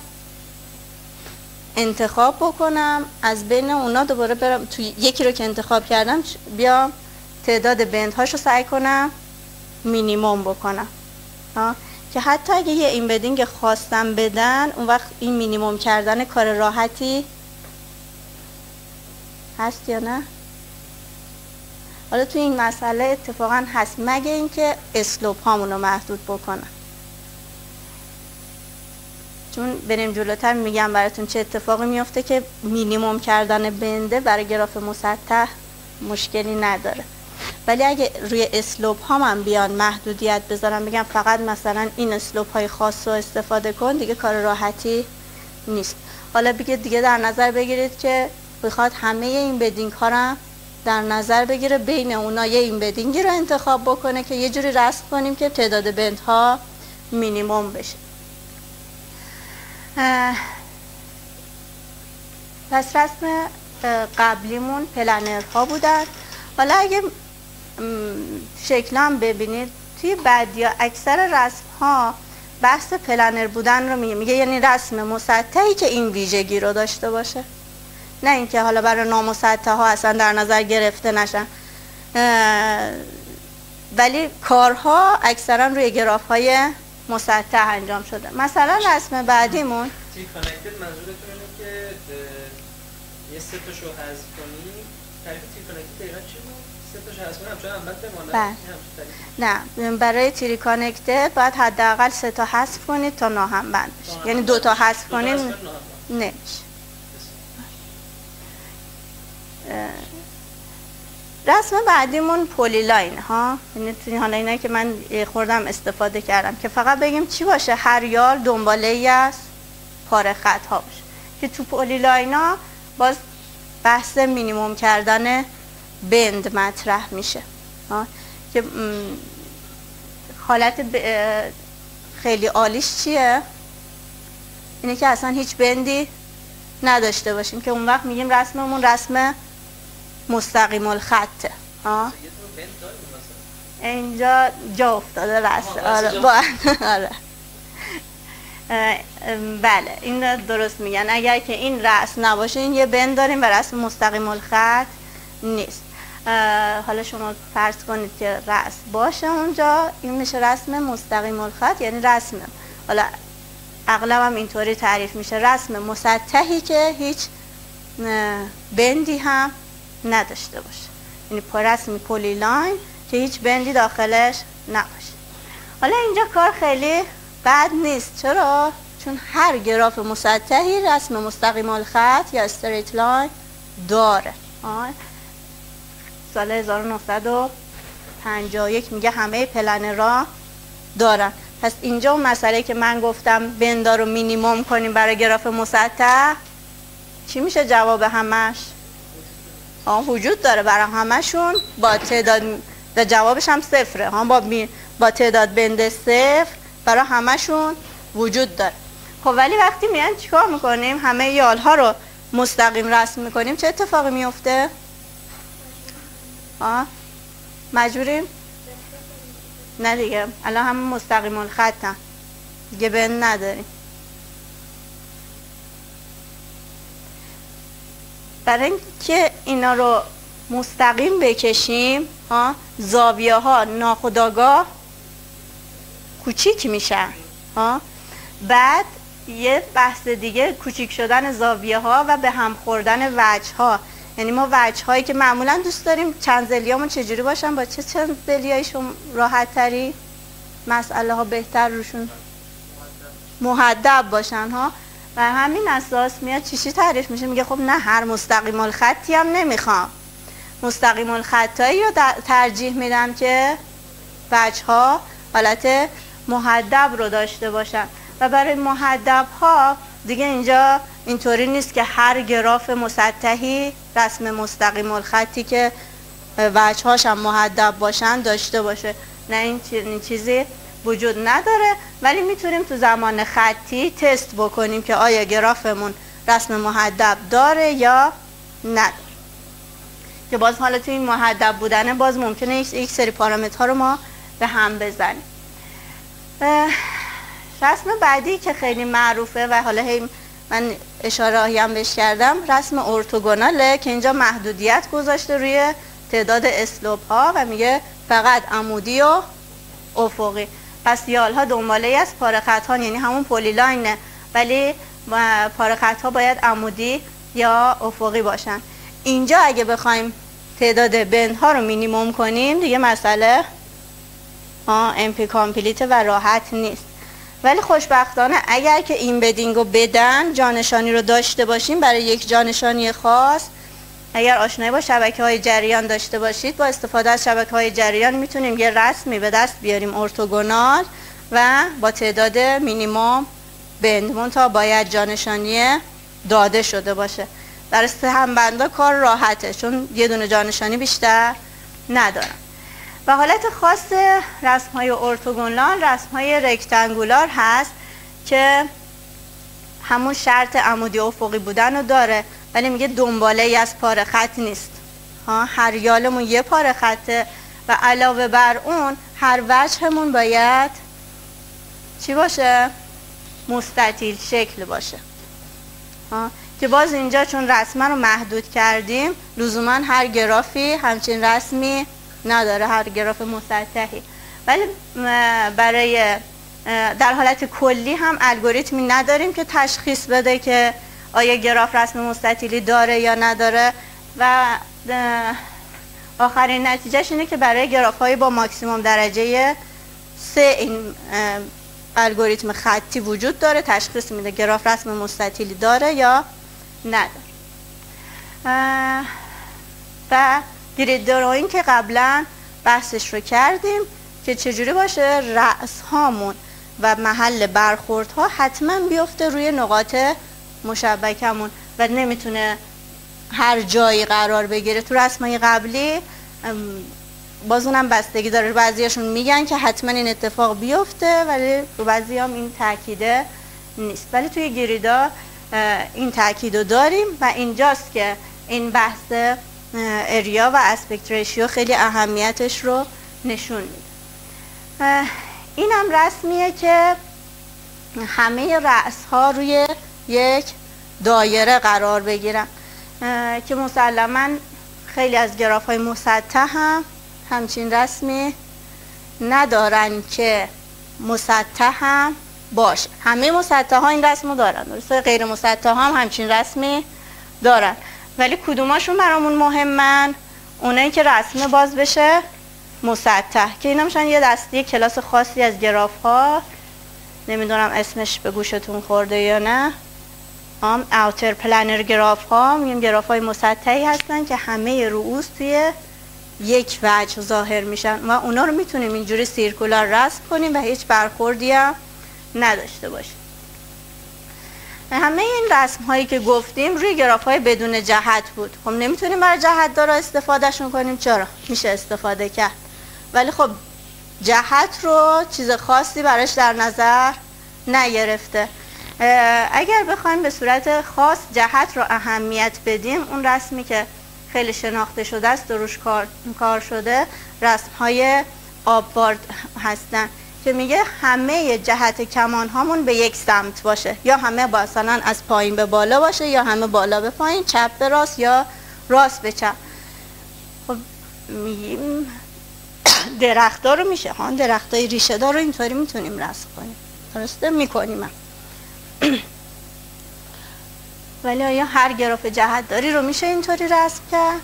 انتخاب بکنم، از بین اونا دوباره برم توی یکی رو که انتخاب کردم بیام تعداد بندهاشو سعی کنم مینیمم بکنم، که حتی اگه یه این بدینگ خواستم بدن، اون وقت این مینیمم کردن کار راحتی هست یا نه؟ حالا توی این مسئله اتفاقا هست، مگه اینکه اسلوپ هامون رو محدود بکنم. چون بریم جلوتر میگم براتون چه اتفاقی میفته که مینیمم کردن بنده برای گراف مسطح مشکلی نداره. ولی اگه روی اسلوپ ها من بیان محدودیت بذارم، بگم فقط مثلا این اسلوپ های خاص رو استفاده کن، دیگه کار راحتی نیست. حالا دیگه در نظر بگیرید که بخواد همه این بدینگ ها رو در نظر بگیره، بین اونا یه این بدینگی رو انتخاب بکنه که یه جوری رسم کنیم که تعداد بندها مینیمم بشه. پس رسم قبلیمون پلنرها بودن. حالا اگه شکلم ببینید توی بعضی اکثر رسم ها بحث پلنر بودن رو میگه، یعنی رسم مسطحی که این ویژگی رو داشته باشه، نه اینکه حالا برای نامسطح ها اصلا در نظر گرفته نشن. ولی کارها اکثرا روی گراف های مسطح انجام شده. مثلا رسم بعدیمون تی کانکتد، منظورتون اینه که یه سه تاشو حذف کنی. تعریف تی کانکتد دقیقاً چی بود؟ سه تاشو حذف کنی همچنان هم بمونه؟ نه، برای تری کانکتد باید حداقل 3 تا حذف کنید تا ناهمبند بشه. یعنی 2 تا حذف کنید نمیشه. رسم بعدیمون پلی لاین ها، یعنی حالا اینایی که من خوردم استفاده کردم که فقط بگیم چی باشه، هر یال دنباله ای از پاره خط ها باشه. که تو پلی لاین ها باز بحث مینیمم کردن بند مطرح میشه، که حالت خیلی عالیش چیه؟ اینه که اصلا هیچ بندی نداشته باشیم، که اون وقت میگیم رسممون رسم مستقیم الخطه. اینجا جا افتاده رسم. آره. بله این درست میگن. اگر که این رأس نباشه این یه بند داریم و رسم مستقیم الخط نیست. حالا شما فرض کنید که رأس باشه اونجا، این میشه رسم مستقیم الخط، یعنی رسم، حالا اغلب هم اینطوری تعریف میشه، رسم مسطحی که هیچ بندی هم نداشته باشه، یعنی رسم پلی لاین که هیچ بندی داخلش نباشه. حالا اینجا کار خیلی بد نیست. چرا؟ چون هر گراف مسطحی رسم مستقیم الخط یا استریت لاین داره. سال 1951 میگه همه پلنرها دارن. پس اینجا اون مسئله که من گفتم بندا رو مینیمم کنیم برای گراف مسطح، چی میشه جواب همش؟ وجود داره برای همشون با تعداد، و جوابش هم صفره با تعداد بند صفر برای همشون وجود داره. خب ولی وقتی میان چیکار میکنیم؟ همه یالها رو مستقیم رسم میکنیم، چه اتفاقی میفته؟ مجبوریم؟ نه دیگه، الان همه مستقیم الخط هم دیگه بند نداریم. برای اینکه اینا رو مستقیم بکشیم زاویه ها ناخودآگاه کوچیک میشن. بعد یه بحث دیگه کوچیک شدن زاویه ها و به هم خوردن وجه ها. یعنی ما وجه هایی که معمولا دوست داریم چند ضلعیامون چجوری باشن، با چه چند ضلعیشون راحت تری مسئله ها بهتر روشون محدب باشن و همین اساس میاد چی تعریف میشه، میگه خب نه، هر مستقیم الخطی هم نمیخوام، مستقیم الخطایی رو ترجیح میدم که وجه ها حالت محدب رو داشته باشن. و برای محدب ها دیگه اینجا اینطوری نیست که هر گراف مسطحی رسم مستقیم الخطی که وجه هاش هم محدب باشن داشته باشه. نه، این چیزی وجود نداره. ولی میتونیم تو زمان خطی تست بکنیم که آیا گرافمون رسم محدب داره یا نداره. که باز حالا تو این محدب بودنه باز ممکنه یک سری پارامترها رو ما به هم بزنیم. رسم بعدی که خیلی معروفه و حالا من اشاره هم بهش کردم، رسم ارتوگوناله که اینجا محدودیت گذاشته روی تعداد اسلوپ ها و میگه فقط عمودی و افقی. پس یالها دنباله از پاره خط ها، یعنی همون پلی لاینه، ولی پاره خط ها باید عمودی یا افقی باشن. اینجا اگه بخوایم تعداد بند ها رو مینیمم کنیم دیگه مسئله امپی کامپلیت و راحت نیست. ولی خوشبختانه اگر که این بدینگ رو بدن، جانشانی رو داشته باشیم برای یک جانشانی خاص، اگر آشنایی با شبکه‌های جریان داشته باشید، با استفاده از شبکه‌های جریان میتونیم یه رسمی به دست بیاریم ارتوگونال و با تعداد مینیمم بند، تا باید جانشانی داده شده باشه. در همبندا کار راحته چون یه دونه جانشانی بیشتر ندارن. و حالت خاص رسم‌های ارتوگونال رسم‌های رکتانگولار هست که همون شرط عمودی افقی بودن رو داره، ولی میگه دنباله ای از پاره خط نیست. هر یالمون یه پاره خطه و علاوه بر اون هر وجهمون باید چی باشه؟ مستطیل شکل باشه. که باز اینجا چون رسمه رو محدود کردیم، لزوما هر گرافی همچین رسمی نداره، هر گراف مسطحی. ولی برای در حالت کلی هم الگوریتمی نداریم که تشخیص بده که آیا گراف رسم مستطیلی داره یا نداره. و آخرین نتیجهش اینه که برای گراف های با ماکسیموم درجه 3 این الگوریتم خطی وجود داره، تشخیص میده گراف رسم مستطیلی داره یا نداره. و گرید دروینگ که قبلا بحثش رو کردیم که چجوری باشه رأس هامون و محل برخورد ها حتما بیفته روی نقاط مشبکمون و نمیتونه هر جایی قرار بگیره. تو رسمای قبلی باز اونم بستگی داره، بعضیاشون میگن که حتما این اتفاق بیفته ولی رو بعضی هم این تأکیده نیست. ولی توی گریدا این تأکیدو داریم و اینجاست که این بحث اریا و اسپکت ریشیو خیلی اهمیتش رو نشون میده. این هم رسمیه که همه رأس ها روی یک دایره قرار بگیرن که مسلما خیلی از گراف های مسطح هم همچین رسمی ندارن که مسطح هم باشه. همه مسطح ها این رسمو دارن، درسته؟ غیر مسطح ها هم همچین رسمی دارن، ولی کدوماشون برامون مهمن؟ اونایی که رسم باز بشه مسطح، که اینا میشن یه دستی کلاس خاصی از گراف ها. نمیدونم اسمش به گوشتون خورده یا نه. اوتر پلنر گراف ها، میگیم گراف های مسطحی هستن که همه رؤوس توی یک وجه ظاهر میشن و اونا رو میتونیم اینجوری سیرکولار رسم کنیم و هیچ برخوردی هم نداشته باشیم. همه این رسم هایی که گفتیم روی گراف های بدون جهت بود. خب نمیتونیم برای جهت دارا استفادهشون کنیم. چرا؟ میشه استفاده کرد، ولی خب جهت رو چیز خاصی براش در نظر نگرفته. اگر بخوایم به صورت خاص جهت رو اهمیت بدیم، اون رسمی که خیلی شناخته شده است و روش کار شده رسم های آبوارد هستن که میگه همه جهت کمان هامون به یک سمت باشه، یا همه مثلا از پایین به بالا باشه یا همه بالا به پایین، چپ به راست یا راست به چپ. خب میگیم درخت‌ها رو میشه درختای ریشه دار رو اینطوری میتونیم رسم کنیم، درسته؟ میکنیم ولی آیا هر گراف جهت داری رو میشه اینطوری رسم کرد؟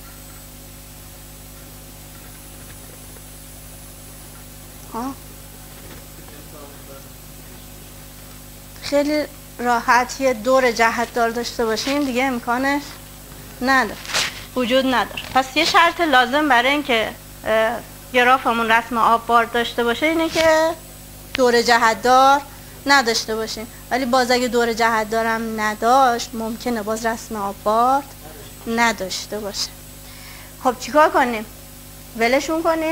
خیلی راحت یه دور جهت دار داشته باشیم دیگه امکانش نداره، وجود نداره. پس یه شرط لازم برای اینکه گرافمون رسم آبوارد داشته باشه اینه که دور جهت دار نداشته باشیم. ولی باز اگه دور جهت دارم نداشت ممکنه باز رسم آبوارد نداشته باشه. خب چیکار کنیم؟ ولشون کنیم؟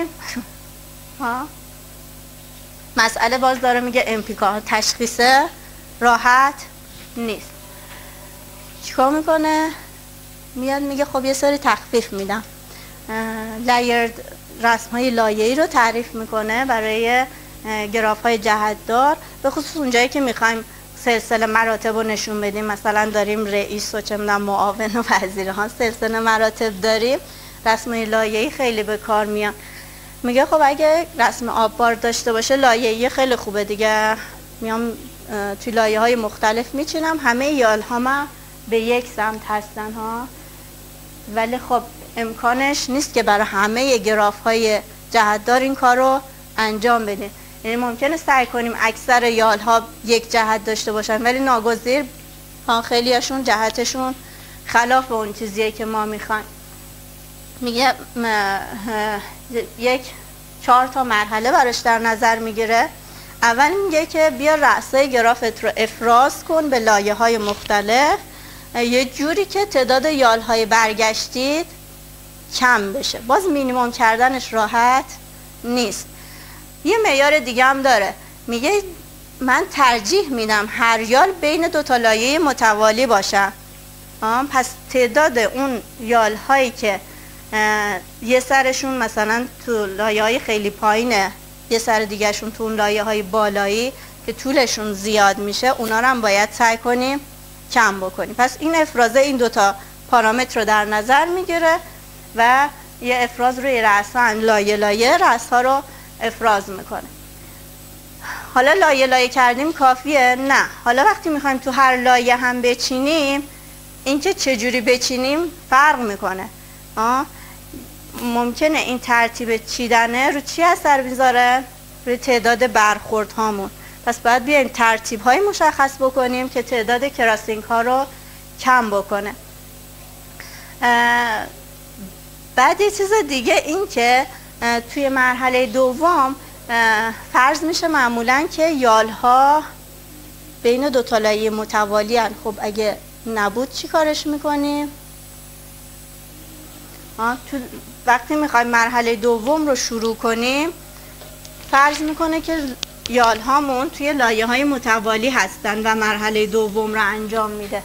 مسئله باز داره میگه امپیکا، تشخیص راحت نیست. چیکار میکنه؟ میاد میگه خب یه سری تخفیف میدم. لایر رسم های لایه‌ای رو تعریف میکنه برای گراف های جهت دار، به خصوص اونجایی که میخوایم سلسله مراتب رو نشون بدیم. مثلا داریم رئیس و چه میدونم معاون و وزیر ها سلسله مراتب داریم، رسم های لایه‌ای خیلی به کار میان. میگه خب اگه رسم آبوارد داشته باشه لایه‌ای خیلی خوبه دیگه، میام توی لایه های مختلف میچینم، همه یال ها به یک سمت هستن ها. ولی خب امکانش نیست که برای همه گراف های جهت دار این کار رو انجام بدیم. یعنی ممکنه سعی کنیم اکثر یال ها یک جهت داشته باشن، ولی ناگزیر خیلی هاشون جهتشون خلاف اون چیزیه که ما میخوایم. میگه یک 4 تا مرحله براش در نظر میگیره. اول میگه که بیا رأسای گرافت رو افراز کن به لایه های مختلف یه جوری که تعداد یال های برگشتید کم بشه. باز مینیمم کردنش راحت نیست. یه معیار دیگه هم داره، میگه من ترجیح میدم هر یال بین 2 تا لایه متوالی باشن. پس تعداد اون یال هایی که یه سرشون مثلا تو لایه های خیلی پایینه، یه سر دیگه شون تو اون لایه های بالایی که طولشون زیاد میشه، اونا رو هم باید سعی کنیم کم بکنیم. پس این افرازه این 2 تا پارامتر رو در نظر میگیره و یه افراز روی رأس‌ها، لایه رأس‌ها رو افراز میکنه. حالا لایه کردیم کافیه؟ نه. حالا وقتی میخوایم تو هر لایه هم بچینیم، اینکه چجوری بچینیم فرق میکنه. ممکنه این ترتیب چیدنه رو چی اثر بذاره؟ روی تعداد برخورد هامون. پس باید بیایم ترتیب های مشخص بکنیم که تعداد کراسینگ ها رو کم بکنه. بعد یه چیز دیگه این که توی مرحله دوم فرض میشه معمولاً که یال ها بین 2 تا لایه متوالی هن. خب اگه نبود چی کارش میکنیم؟ وقتی میخوایم مرحله دوم رو شروع کنیم فرض میکنه که یال هامون توی لایه های متوالی هستن و مرحله دوم رو انجام میده،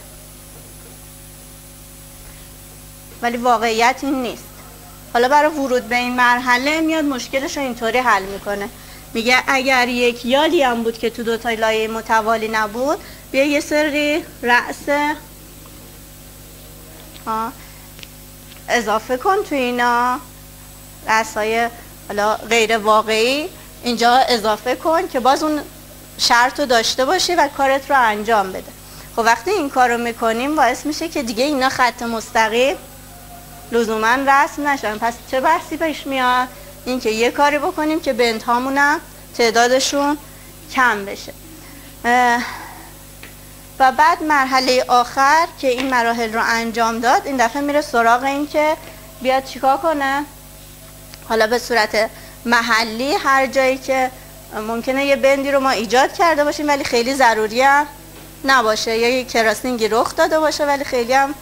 ولی واقعیت این نیست. حالا برای ورود به این مرحله میاد مشکلش رو اینطوری حل میکنه، میگه اگر یک یالی هم بود که تو دو تا لایه متوالی نبود، بیا یه سری رأس اضافه کن تو اینا، رأس‌های حالا غیر واقعی اینجا اضافه کن که باز اون شرط رو داشته باشی و کارت رو انجام بده. خب وقتی این کار رو میکنیم باعث میشه که دیگه اینا خط مستقیم لزوما رسم نشن. پس چه بحثی پیش میاد؟ این که یه کاری بکنیم که بنت‌هامونم تعدادشون کم بشه. و بعد مرحله آخر که این مراحل رو انجام داد، این دفعه میره سراغ این که بیاد چیکار کنه. حالا به صورت محلی هر جایی که ممکنه یه بندی رو ما ایجاد کرده باشیم ولی خیلی ضروری هم نباشه، یا یه کراسینگی رخ داده باشه ولی خیلی هم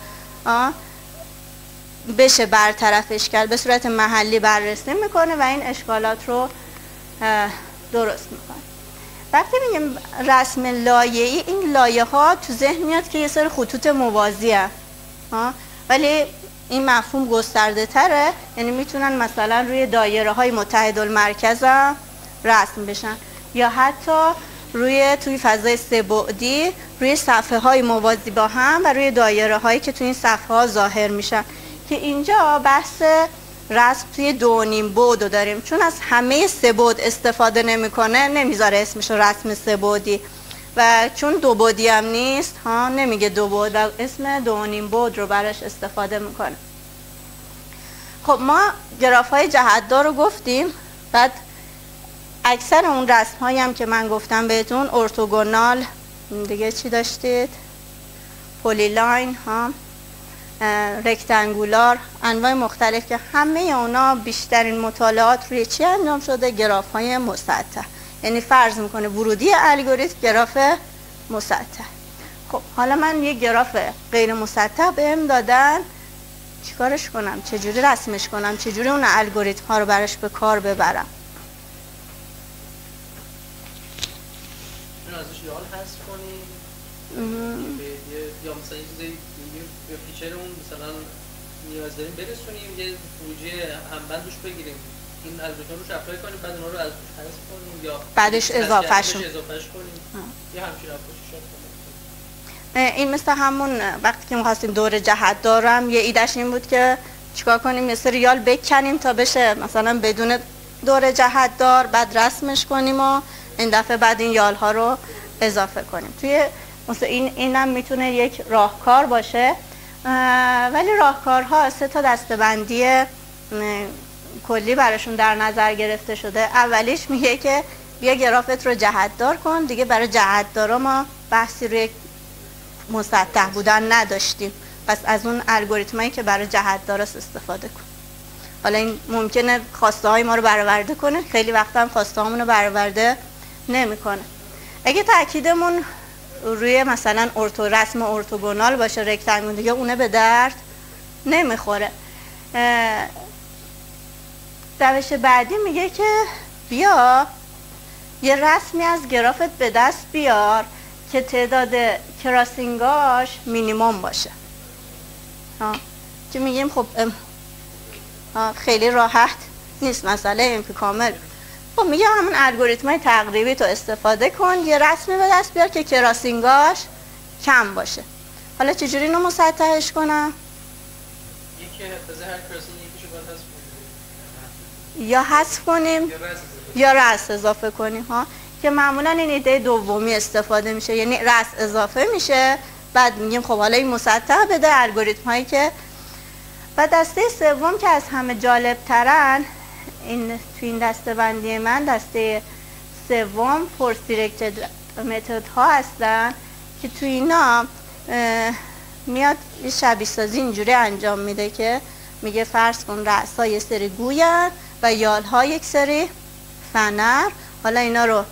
بشه برطرفش کرد، به صورت محلی بررسی میکنه و این اشکالات رو درست میکنه. وقتی میگیم رسم لایه‌ای، این لایه ها تو ذهن میاد که یه سری خطوط موازی هست، ولی این مفهوم گسترده تره، یعنی میتونن مثلا روی دایره های متحد المرکز هم رسم بشن، یا حتی توی فضای سه بعدی روی صفحه های موازی با هم و روی دایره هایی که توی این صفحه ها ظاهر میشن، که اینجا بحث رسم توی 2.5 بعد رو داریم. چون از همه سه بعد استفاده نمیکنه نمیذاره اسمش رسم سه بعدی، و چون 2 بعدی هم نیست نمیگه 2 بعد و اسم 2.5 بعد رو براش استفاده میکنه. خب ما گراف های جهت‌دار رو گفتیم. بعد اکثر اون رسم هایی هم که من گفتم بهتون، ارتوگونال، دیگه چی داشتید؟ پولی لاین رکتانگولار، انواع مختلف که همه اونا بیشترین مطالعات روی چی انجام شده؟ گراف های مسطح. یعنی فرض میکنه ورودی الگوریتم گراف مسطح. خب حالا من یه گراف غیر مسطح بهم دادن، چیکارش کنم؟ چجوری رسمش کنم؟ چجوری اون الگوریتم ها رو براش به کار ببرم؟ ازش یال حذف کنیم یا مثلا یه چیزی به فیچر اون مثلا نیاز داریم برسونیم، یه خروجی همبند روش بگیریم، این الگوریتم روش اپلای کنیم، بعد اونها رو از روش حذف کنیم یا بعدش اضافهش کنیم یا همچین اپروچی شد کنیم. این مثل همون وقتی که می‌خواستیم دور جهت دارم، یه ایدهش این بود که چیکار کنیم؟ یه سری یال بکنیم تا بشه مثلا بدون دور جهت دار، بعد رسمش کنیم و این دفعه بعد این یال ها رو اضافه کنیم. توی مثلا اینم میتونه یک راهکار باشه، ولی راهکارها 3 تا دسته‌بندی کلی براشون در نظر گرفته شده. اولیش میگه که بیا گرافت رو جهت دار کن. دیگه برای جهت دارا ما بحثی روی مسطح بودن نداشتیم، پس از اون الگوریتمایی که برای جهت داراست استفاده کن. حالا این ممکنه خواسته های ما رو برآورده کنه، خیلی وقتا هم خواسته هامون رو برآورده نمیکنه. اگه تاکیدمون روی مثلا رسم ارتوگونال باشه، رکتانگل، دیگه اونه به درد نمیخوره. روش بعدی میگه که بیا یه رسمی از گرافت به دست بیار که تعداد کراسینگاش مینیمم باشه. که میگیم خب خیلی راحت نیست مسئله این که کامل. خب میگه همون الگوریتمای تقریبی تو استفاده کن، یه رسمی به دست بیار که کراسینگاش کم باشه. حالا چجوری اینو مسطحش کنم؟ یا حذف کنیم یا رأس اضافه کنیم که معمولا این ایده دومی استفاده میشه، یعنی رأس اضافه میشه، بعد میگیم خب حالا این مسطح بده الگوریتم هایی که. و دسته سوم که از همه جالب ترن، این تو این دسته بندی من دسته سوم فورس دیرکتد متد ها هستن که تو اینا میاد یه شبیه سازی اینجوری انجام میده که میگه فرض کن رأس ها یه سری گوین و یال ها یک سری فنر. حالا اینا رو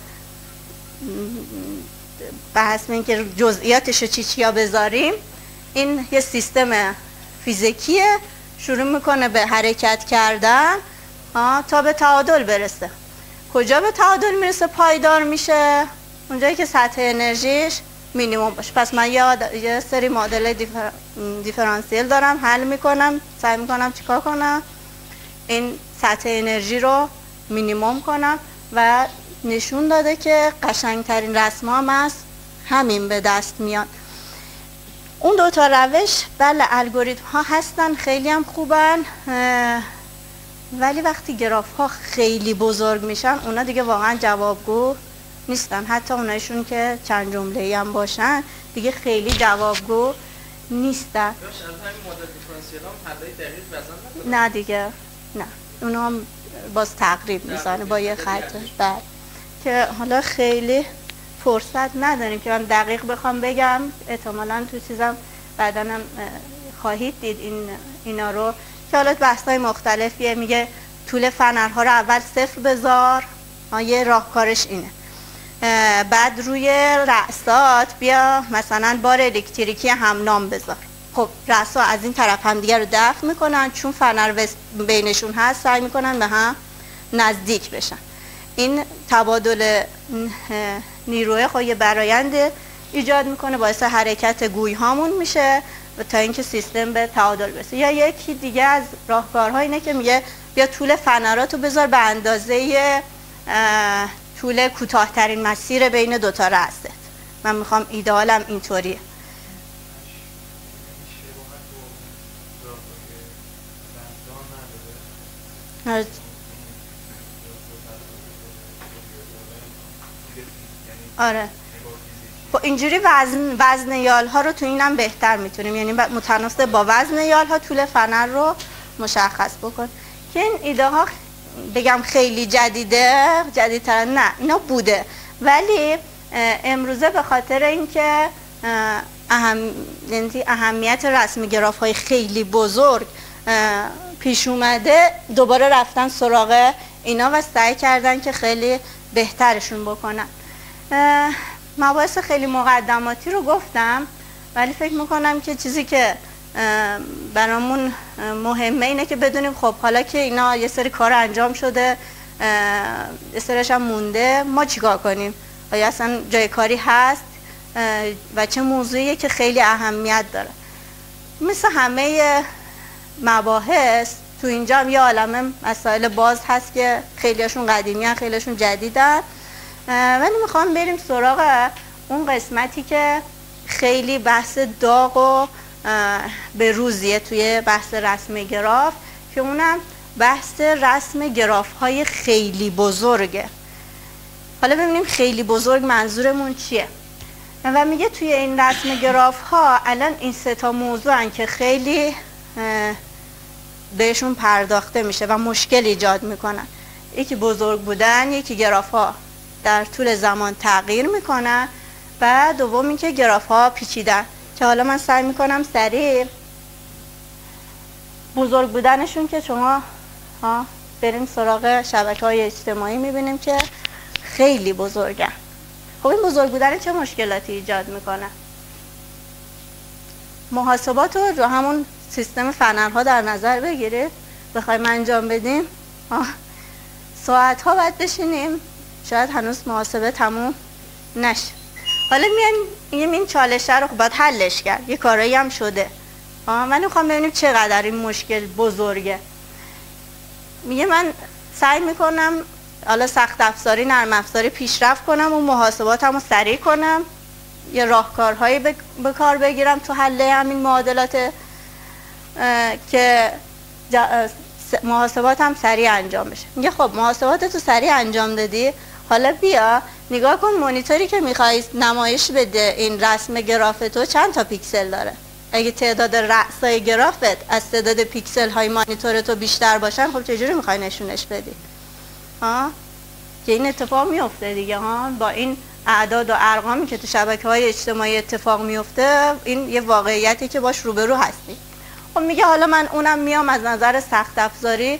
بحث این که جزئیاتش رو چیا بذاریم، این یه سیستم فیزیکیه، شروع میکنه به حرکت کردن تا به تعادل برسه. کجا به تعادل میرسه پایدار میشه؟ اونجایی که سطح انرژیش مینیمم باشه. پس من یه سری معادله دیفرانسیل دارم، حل میکنم، سعی میکنم چیکار کنم؟ این سطح انرژی رو مینیمم کنم و نشون داده که قشنگترین رسم هم از همین به دست میاد. اون دوتا روش بله الگوریتم ها هستن، خیلی هم خوبن، ولی وقتی گراف ها خیلی بزرگ میشن اونا دیگه واقعا جوابگو نیستن. حتی اونایشون که چند جمله‌ای هم باشن دیگه خیلی جوابگو نیستن. همین مدل دیفرانسیل هم حدای دقیق وزن نداره؟ نه دیگه نه، اونا هم باز تقریب میزنه با یه خط. بعد که حالا خیلی فرصت نداریم که من دقیق بخوام بگم، احتمالاً تو چیزم بعداً هم خواهید دید اینا رو که حالا بحث‌های مختلفیه. میگه طول فنرها رو اول 0 بذار، یه راهکارش اینه. بعد روی رأسات بیا مثلا بار الکتریکی همنام بذار. خب رأسا از این طرف هم دیگه رو دفع میکنن، چون فنر بینشون هست سعی میکنن به هم نزدیک بشن. این تبادل نیروی خب یه برآیند ایجاد میکنه، باعث حرکت گوی هامون میشه و تا اینکه سیستم به تعادل برسه. یا یکی دیگه از راهکارها اینه که میگه بیا طول فنراتو بذار به اندازه طول کوتاه‌ترین مسیر بین دوتا رأست. من میخوام ایدئالم اینطوریه. آره با اینجوری وزن یال ها رو تو اینم بهتر میتونیم، یعنی متناسب با وزن یال ها طول فنر رو مشخص بکن. که این ایده ها بگم خیلی جدیدتر نه، اینا بوده، ولی امروزه به خاطر اینکه اهمیت رسم گراف های خیلی بزرگ پیش اومده، دوباره رفتن سراغ اینا و سعی کردن که خیلی بهترشون بکنن. مباحث خیلی مقدماتی رو گفتم، ولی فکر میکنم که چیزی که برامون مهمه اینه که بدونیم خب حالا که اینا یه سری کار انجام شده، یه سریش هم مونده، ما چیکار کنیم؟ آیا اصلا جای کاری هست و چه موضوعیه که خیلی اهمیت داره؟ مثل همه مباحث تو اینجا هم یه عالمه مسائل باز هست که خیلیشون قدیمی هست، خیلیشون جدیدن، ولی میخوام بریم سراغ اون قسمتی که خیلی بحث داغ و به روزیه توی بحث رسم گراف، که اونم بحث رسم گراف های خیلی بزرگه. حالا ببینیم خیلی بزرگ منظورمون چیه. و میگه توی این رسم گراف ها الان این 3 موضوعن که خیلی بهشون پرداخته میشه و مشکل ایجاد میکنن. یکی بزرگ بودن، یکی گراف ها در طول زمان تغییر میکنن، و دوم اینکه گراف ها پیچیدن، که حالا من سعی میکنم سریع بزرگ بودنشون که شما بریم سراغ شبکه‌های اجتماعی میبینیم که خیلی بزرگن. خب این بزرگ بودن چه مشکلاتی ایجاد میکنه؟ محاسبات رو همون سیستم فنرها در نظر بگیرید، بخوایم انجام بدیم ساعت ها باید بشینیم، شاید هنوز محاسبه تموم نشه. حالا میگیم این چالشه رو باید حلش کرد، یه کارایی هم شده، من میخوام ببینیم چقدر این مشکل بزرگه. میگه من سعی میکنم حالا سخت افزاری نرم افزاری پیشرفت کنم و محاسباتم رو سریع کنم، یه راهکارهایی به کار بگیرم تو حل همین معادلات که محاسباتم سریع انجام بشه. میگه خب محاسبات تو سریع انجام دادی، حالا بیا نگاه کن مانیتوری که میخوای نمایش بده این رسم گراف تو چند تا پیکسل داره. اگه تعداد رأسای گرافت از تعداد پیکسل های مانیتور تو بیشتر باشن، خب چجوری میخوای نشونش بدی؟ که این اتفاق میفته دیگه با این اعداد و ارقامی که تو شبکه‌های اجتماعی اتفاق میفته، این یه واقعیتی که باش روبرو هستی. خب میگه حالا من اونم میام از نظر سخت افزاری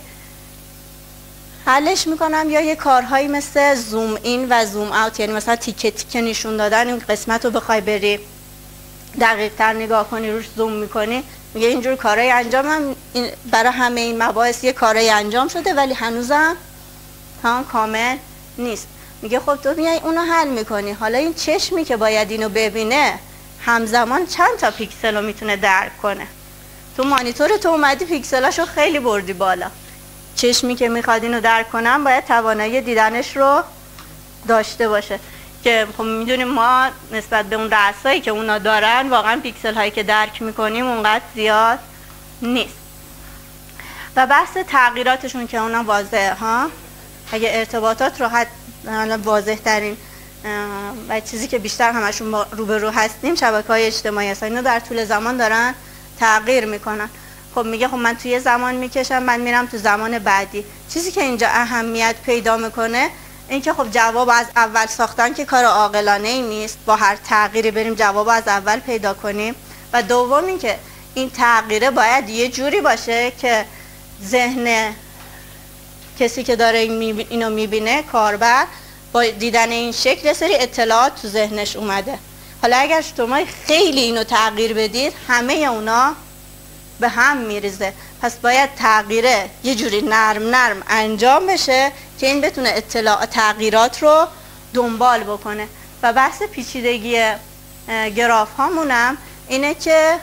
حلش میکنم، یا یه کارهایی مثل زوم این و زوم اوت، یعنی مثلا تیکه تیکه نشون دادن این قسمت رو بخوای بری دقیق تر نگاه کنی روش زوم میکنی. میگه اینجور کارهای انجامم برای همه این مباحث یه کارهای انجام شده، ولی هنوزم کامل نیست. میگه خب تو میای اونو حل میکنی، حالا این چشمی که باید اینو ببینه همزمان چند تا پیکسل رو میتونه درک کنه؟ تو مانیتور تو اومدی پیکسلاشو خیلی بردی بالا، چشمی که میخواد اینو درک کنم باید توانایی دیدنش رو داشته باشه که خب میدونیم ما نسبت به اون رأسایی که اونا دارن واقعا پیکسل هایی که درک میکنیم اونقدر زیاد نیست. و بحث تغییراتشون که اونا واضحه ها، اگه ارتباطات رو واضح ترین و چیزی که بیشتر همشون روبرو هستیم شبکه‌های اجتماعی هستن، اینا در طول زمان دارن تغییر میکنن. خب میگه خب من توی زمان میکشم، من میرم تو زمان بعدی. چیزی که اینجا اهمیت پیدا میکنه این که خب جواب از اول ساختن که کار عاقلانه ای نیست، با هر تغییری بریم جواب از اول پیدا کنیم. و دوم این که این تغییره باید یه جوری باشه که ذهن کسی که داره اینو میبینه، کاربر، با دیدن این شکل سری اطلاعات تو ذهنش اومده. حالا اگر شما خیلی اینو تغییر بدید همه اونا به هم میریزه. پس باید تغییره یه جوری نرم انجام بشه که این بتونه تغییرات رو دنبال بکنه. و بحث پیچیدگی گراف هامونم اینه که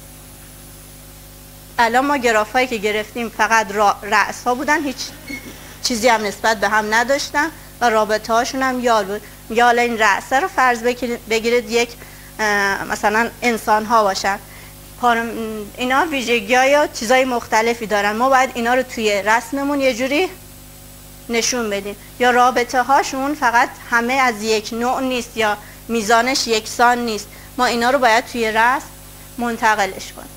الان ما گراف هایی که گرفتیم فقط رأس ها بودن، هیچ چیزی هم نسبت به هم نداشتن و رابطه هاشون هم یال بود. میگه حالا این رأسه رو فرض بگیرید یک مثلا انسان ها باشن، اینا ویژگی ها یا چیزای مختلفی دارن، ما باید اینا رو توی رسممون یه جوری نشون بدیم. یا رابطه هاشون فقط همه از یک نوع نیست یا میزانش یکسان نیست، ما اینا رو باید توی رسم منتقلش کنیم.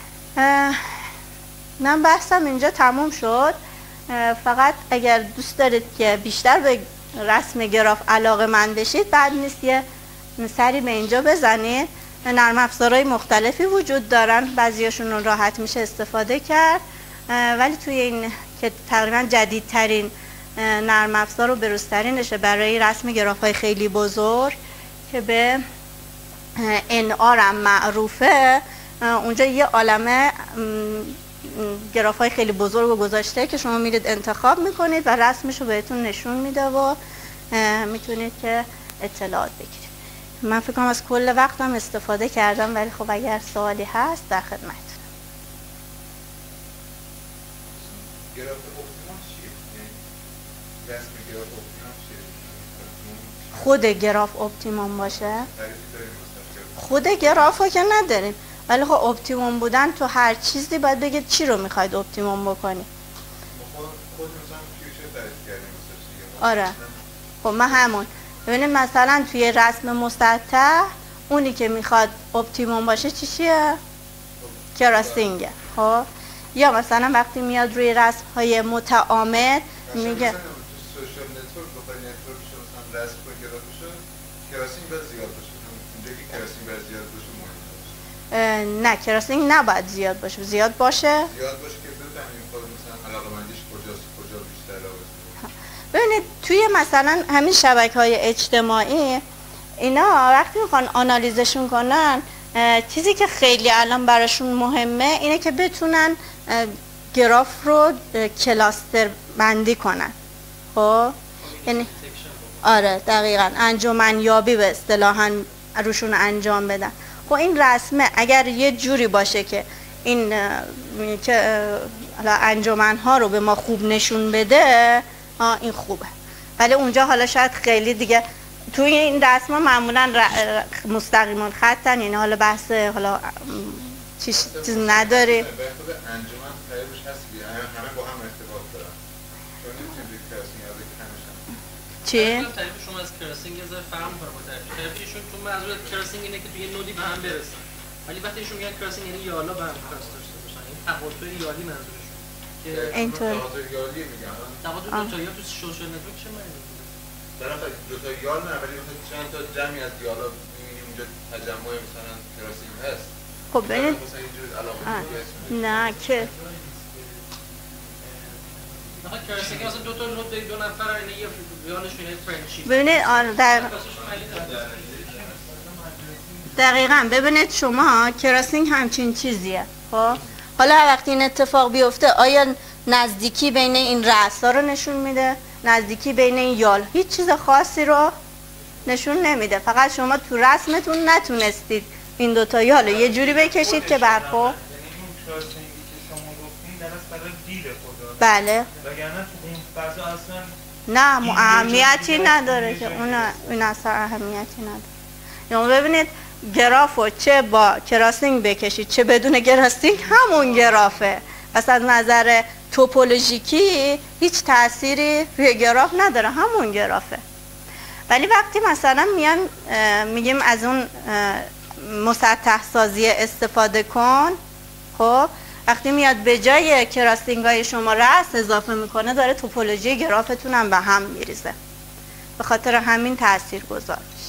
من بحثم اینجا تموم شد. فقط اگر دوست دارید که بیشتر به رسم گراف علاقه مند بشید، بعد نیست یه سری به اینجا بزنید. نرم افزارهای مختلفی وجود دارن، بعضیاشون رو راحت میشه استفاده کرد، ولی توی این که تقریبا جدیدترین نرم افزار و بروزترینشه برای رسم گراف های خیلی بزرگ که به NR هم معروفه، اونجا یه عالمه گراف های خیلی بزرگ رو گذاشته که شما میرید انتخاب میکنید و رسمش رو بهتون نشون میده و میتونید که اطلاعات بگیرید. من فکر کنم از کل وقتم استفاده کردم، ولی خب اگر سوالی هست در خدمتتونم. گراف اپتیموم چیه؟ رسم گراف اپتیموم چیه؟ خود گراف اپتیموم باشه؟ خود گراف ها که نداریم، ولی خب اپتیموم بودن تو هر چیزی باید بگید چی رو میخواید اپتیموم بکنی. خود مثلا فیوچر تعریف کردیم. آره خب من همون ببینید مثلا توی رسم مسطح اونی که میخواد اپتیموم باشه چیه؟ کراسینگه. خب یا مثلا وقتی میاد روی رسم های متعامد میگه مثلا تو سوشال نتورک بخوای نتورکش رو مثلا رسم کنی گرافش کراسینگ باید زیاد باشه. اونجا که کراسینگ باید زیاد باشه مهمه. نه کراسینگ نباید زیاد باشه. زیاد باشه که بفهمیم خود مثلا علاقه‌مندیش کجاست، کجا بیشتر علاقه. ببینید توی مثلا همین شبکه‌های اجتماعی اینا وقتی میخوان آنالیزشون کنن، چیزی که خیلی الان براشون مهمه اینه که بتونن گراف رو کلاستر بندی کنن. خب یعنی آره دقیقاً انجمنیابی به اصطلاحاً روشون انجام بدن. خب این رسمه اگر یه جوری باشه که این که حالا انجمن‌ها رو به ما خوب نشون بده، این خوبه. ولی اونجا حالا شاید خیلی دیگه توی این رسم‌ها معمولاً مستقیما خطن، یعنی حالا بحث حالا چیز نداره. انجمن قریبش هست که همه با هم ارتباط دارن. چون نمی‌تونید کراسینگ از کمش چی؟ تعریف شما از کراسینگ یه ذره فرق می‌کنه با تعریفشون. تو منظور کراسینگ اینه که توی یه نودی به هم برسن. ولی وقتی ایشون میگن کراسینگ یعنی یالا به هم کراس داشته باشن. این تقاطع یالی منظورشون. که اینطور تقاطع یالی میگن. تقاطع دو تا یا تو سوشال نتورک چه معنی داره؟ دارن دو تا یال نه، ولی مثلا چند تا جمعی از یالا می‌بینیم اونجا تجمع مثلا کراسینگ هست. خب ببینید نه که کراسینگ اصلا دو تا نود دو نفر اینه یه یالشون یه فرندشیپ. ببینید دقیقاً ببینید شما کراسینگ همچین چیزیه. خب حالا وقتی این اتفاق بیفته آیا نزدیکی بین این رأس‌ها رو نشون میده؟ نزدیکی بین این یال هیچ چیز خاصی رو نشون نمیده. فقط شما تو رسمتون نتونستید این دوتا یال یه جوری بکشید که برخو یعنی اون کراسینگی که شما گفتین درست برای دید خدا. بله وگرنه تو اون فضا اصلا نه اهمیتی نداره که اون اصلا اهمیتی نداره. یعنی ببینید گرافو چه با کراسینگ بکشید چه بدون کراسینگ همون گرافه. پس از نظر توپولوژیکی هیچ تأثیری روی گراف نداره، همون گرافه. ولی وقتی مثلا میگیم از اون مسطح سازی استفاده کن، خب وقتی میاد به جای کراسینگ های شما رأس اضافه میکنه داره توپولوژی گرافتون هم به هم میریزه، به خاطر همین تأثیر گذار میشه.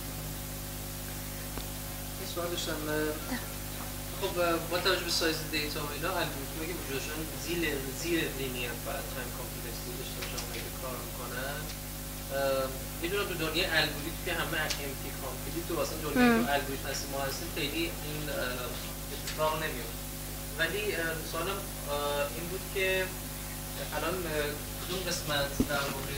این سوال داشتم، خب با توجه به سایز دیتا و اینا الگوریتمی که وجودشون زیر لینیر باید تایم کامپلکسیتی داشته باشن و اگه کار میکنن، میدونم تو دنیای الگوریتم که همه امتی کامپلیت تو واسه دنیای الگوریتم هستیم ما هستیم خیلی این اتفاق نمیفته. ولی سوالم این بود که الان کدوم قسمت در مورد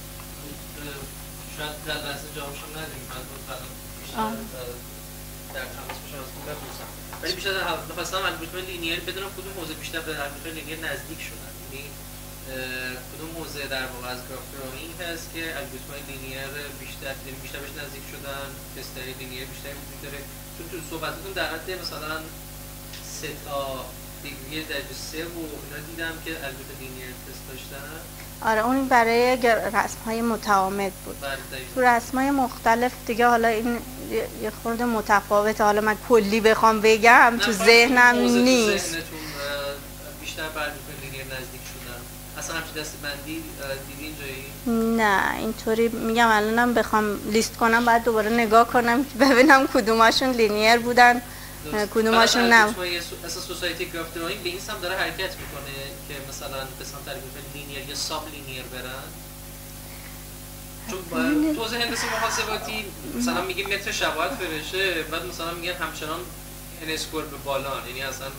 شاید در بحث جامعشون نداریم، من بیشتر در تماس باشم از کنم بپرسم، ولی بیشتر نخواستم الگوریتم لینیر بدونم کدوم موضوع بیشتر به الگوریتم لینیر نزدیک شدن، یعنی کدوم موضوع در واقع از گراف دراینگ هست که الگوریتم لینیر بیشتر بهش نزدیک شدن، تست‌های لینیر بیشتر وجود داره. چون تو صحبتتون در حد مثلا 3 تا دیگری درجه 3 و اینا دیدم که البته لینیر تست داشتن. آره اون برای رسم‌های متعامد بود. تو رسم‌های مختلف دیگه حالا این یه خورده متفاوته، حالا من کلی بخوام بگم تو ذهنم نیست. بیشتر بر لینیر نزدیک شدن. اصلا همچین دسته‌بندی دیدین جایی؟ نه اینطوری میگم الانم بخوام لیست کنم بعد دوباره نگاه کنم که ببینم کدوماشون لینیر بودن کدوماشون نه. اساس سوسایتی گراف دراینگ به این سمت داره حرکت میکنه که مثلا به سمت لینیر یا ساب لینیر برن. چون توضیح هندسه محاسباتی مثلا میگیم متر شباهت فرشه، بعد مثلا میگن همچنان ان اسکوئر به بالا، یعنی اصلا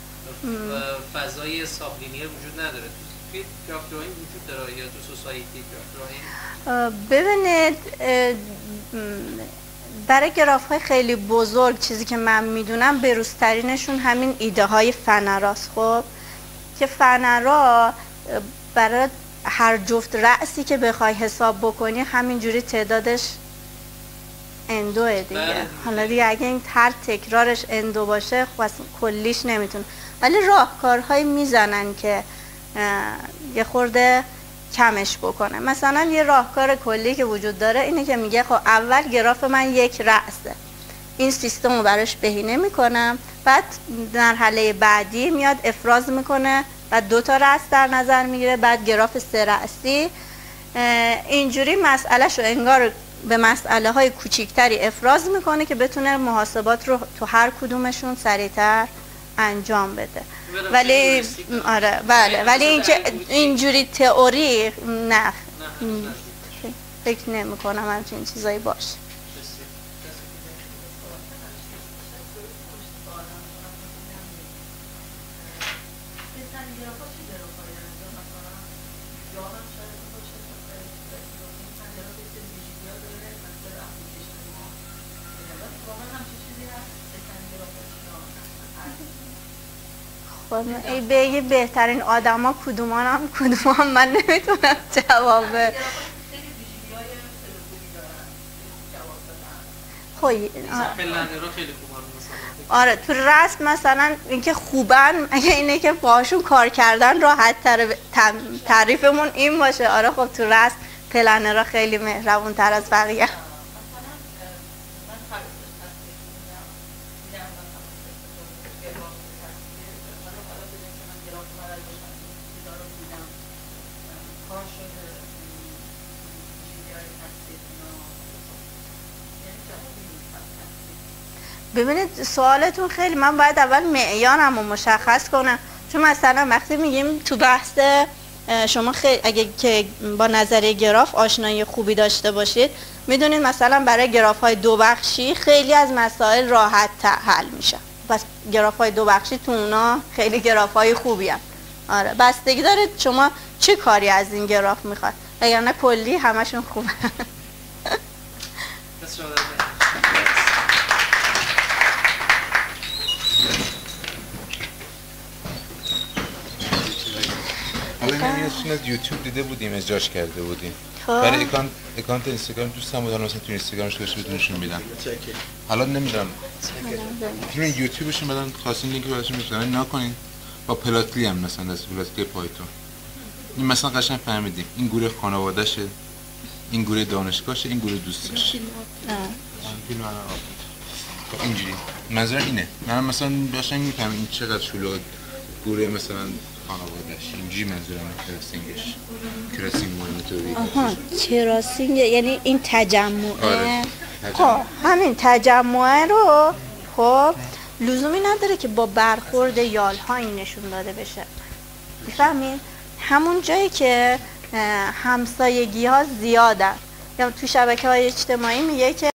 فضای ساب لینیر وجود نداره. توی گراف دراینگ وجود داره یا تو سوسایتی گراف دراینگ؟ ببینید برای گراف های خیلی بزرگ چیزی که من میدونم بروزترینشون همین ایده های فنراست. خب که فنرا برای هر جفت رأسی که بخوای حساب بکنی همینجوری تعدادش اندوه دیگه. حالا دیگه اگه این هر تکرارش اندو باشه خب کلیش نمیتونه، ولی راهکارهایی میزنن که یه خورده کمش بکنه. مثلا یه راهکار کلی که وجود داره اینه که میگه خب اول گراف من یک رأسه، این سیستم رو براش بهینه میکنم، بعد مرحله بعدی میاد افراز میکنه، بعد 2 تا رأس در نظر میگیره، بعد گراف 3 رأسی. اینجوری مسئله شو انگار به مسئله های کوچیکتری افراز میکنه که بتونه محاسبات رو تو هر کدومشون سریعتر انجام بده. ولی آره بله، ولی اینجوری تئوری نه فکر نمی کنم همچین چیزایی باشه. بگی بهترین آدم ها کدومان من نمیتونم جواب آره تو رسم مثلا اینکه خوبن اگه اینه که باهاشون کار کردن راحت تر تعریفمون این باشه. آره خب تو رسم پلنرها خیلی مهربون تر از بقیه. ببینید سوالتون خیلی، من باید اول معیارم رو مشخص کنم، چون مثلا وقتی میگیم تو بحث شما خیلی اگه که با نظریه گراف آشنایی خوبی داشته باشید میدونید مثلا برای گراف های 2 بخشی خیلی از مسائل راحت حل میشه. پس گراف های 2 بخشی تو اونا خیلی گراف های خوبی هم. آره بستگی داره شما چه کاری از این گراف میخواد، اگر کلی همشون خوبه. حالا نمیدونستون از یوتیوب دیده بودیم اجراش کرده بودیم خب. برای اکانت اینستاگرام دوستم بود، حالا مثلا تو اینستاگرامش داشته بهتونشون میدم. حالا نمیدونم میتونین یوتیوبشون بدن، خواستین لینک رو براشون میذارم نکنین. با پلاتلی هم مثلا از پلاتلی پایتون این مثلا قشنگ فهمیدیم این گروه خانواده‌شه، این گروه دانشگاهشه، این گروه دوستاشه. اینجوری منظورم اینه. من مثلا قشنگ میفهمم این چقدر شلوغ گروه مثلا خانواده‌اش. اینجوری منظورم کراسینگ مونیتوری. آها کراسینگ یعنی این تجمعه. آره. خب همین تجمعه رو خب لزومی نداره که با برخورد یال‌هایی نشون داده بشه. میفهمین؟ همون جایی که همسایگی ها زیادن یا تو شبکه‌های اجتماعی میگه که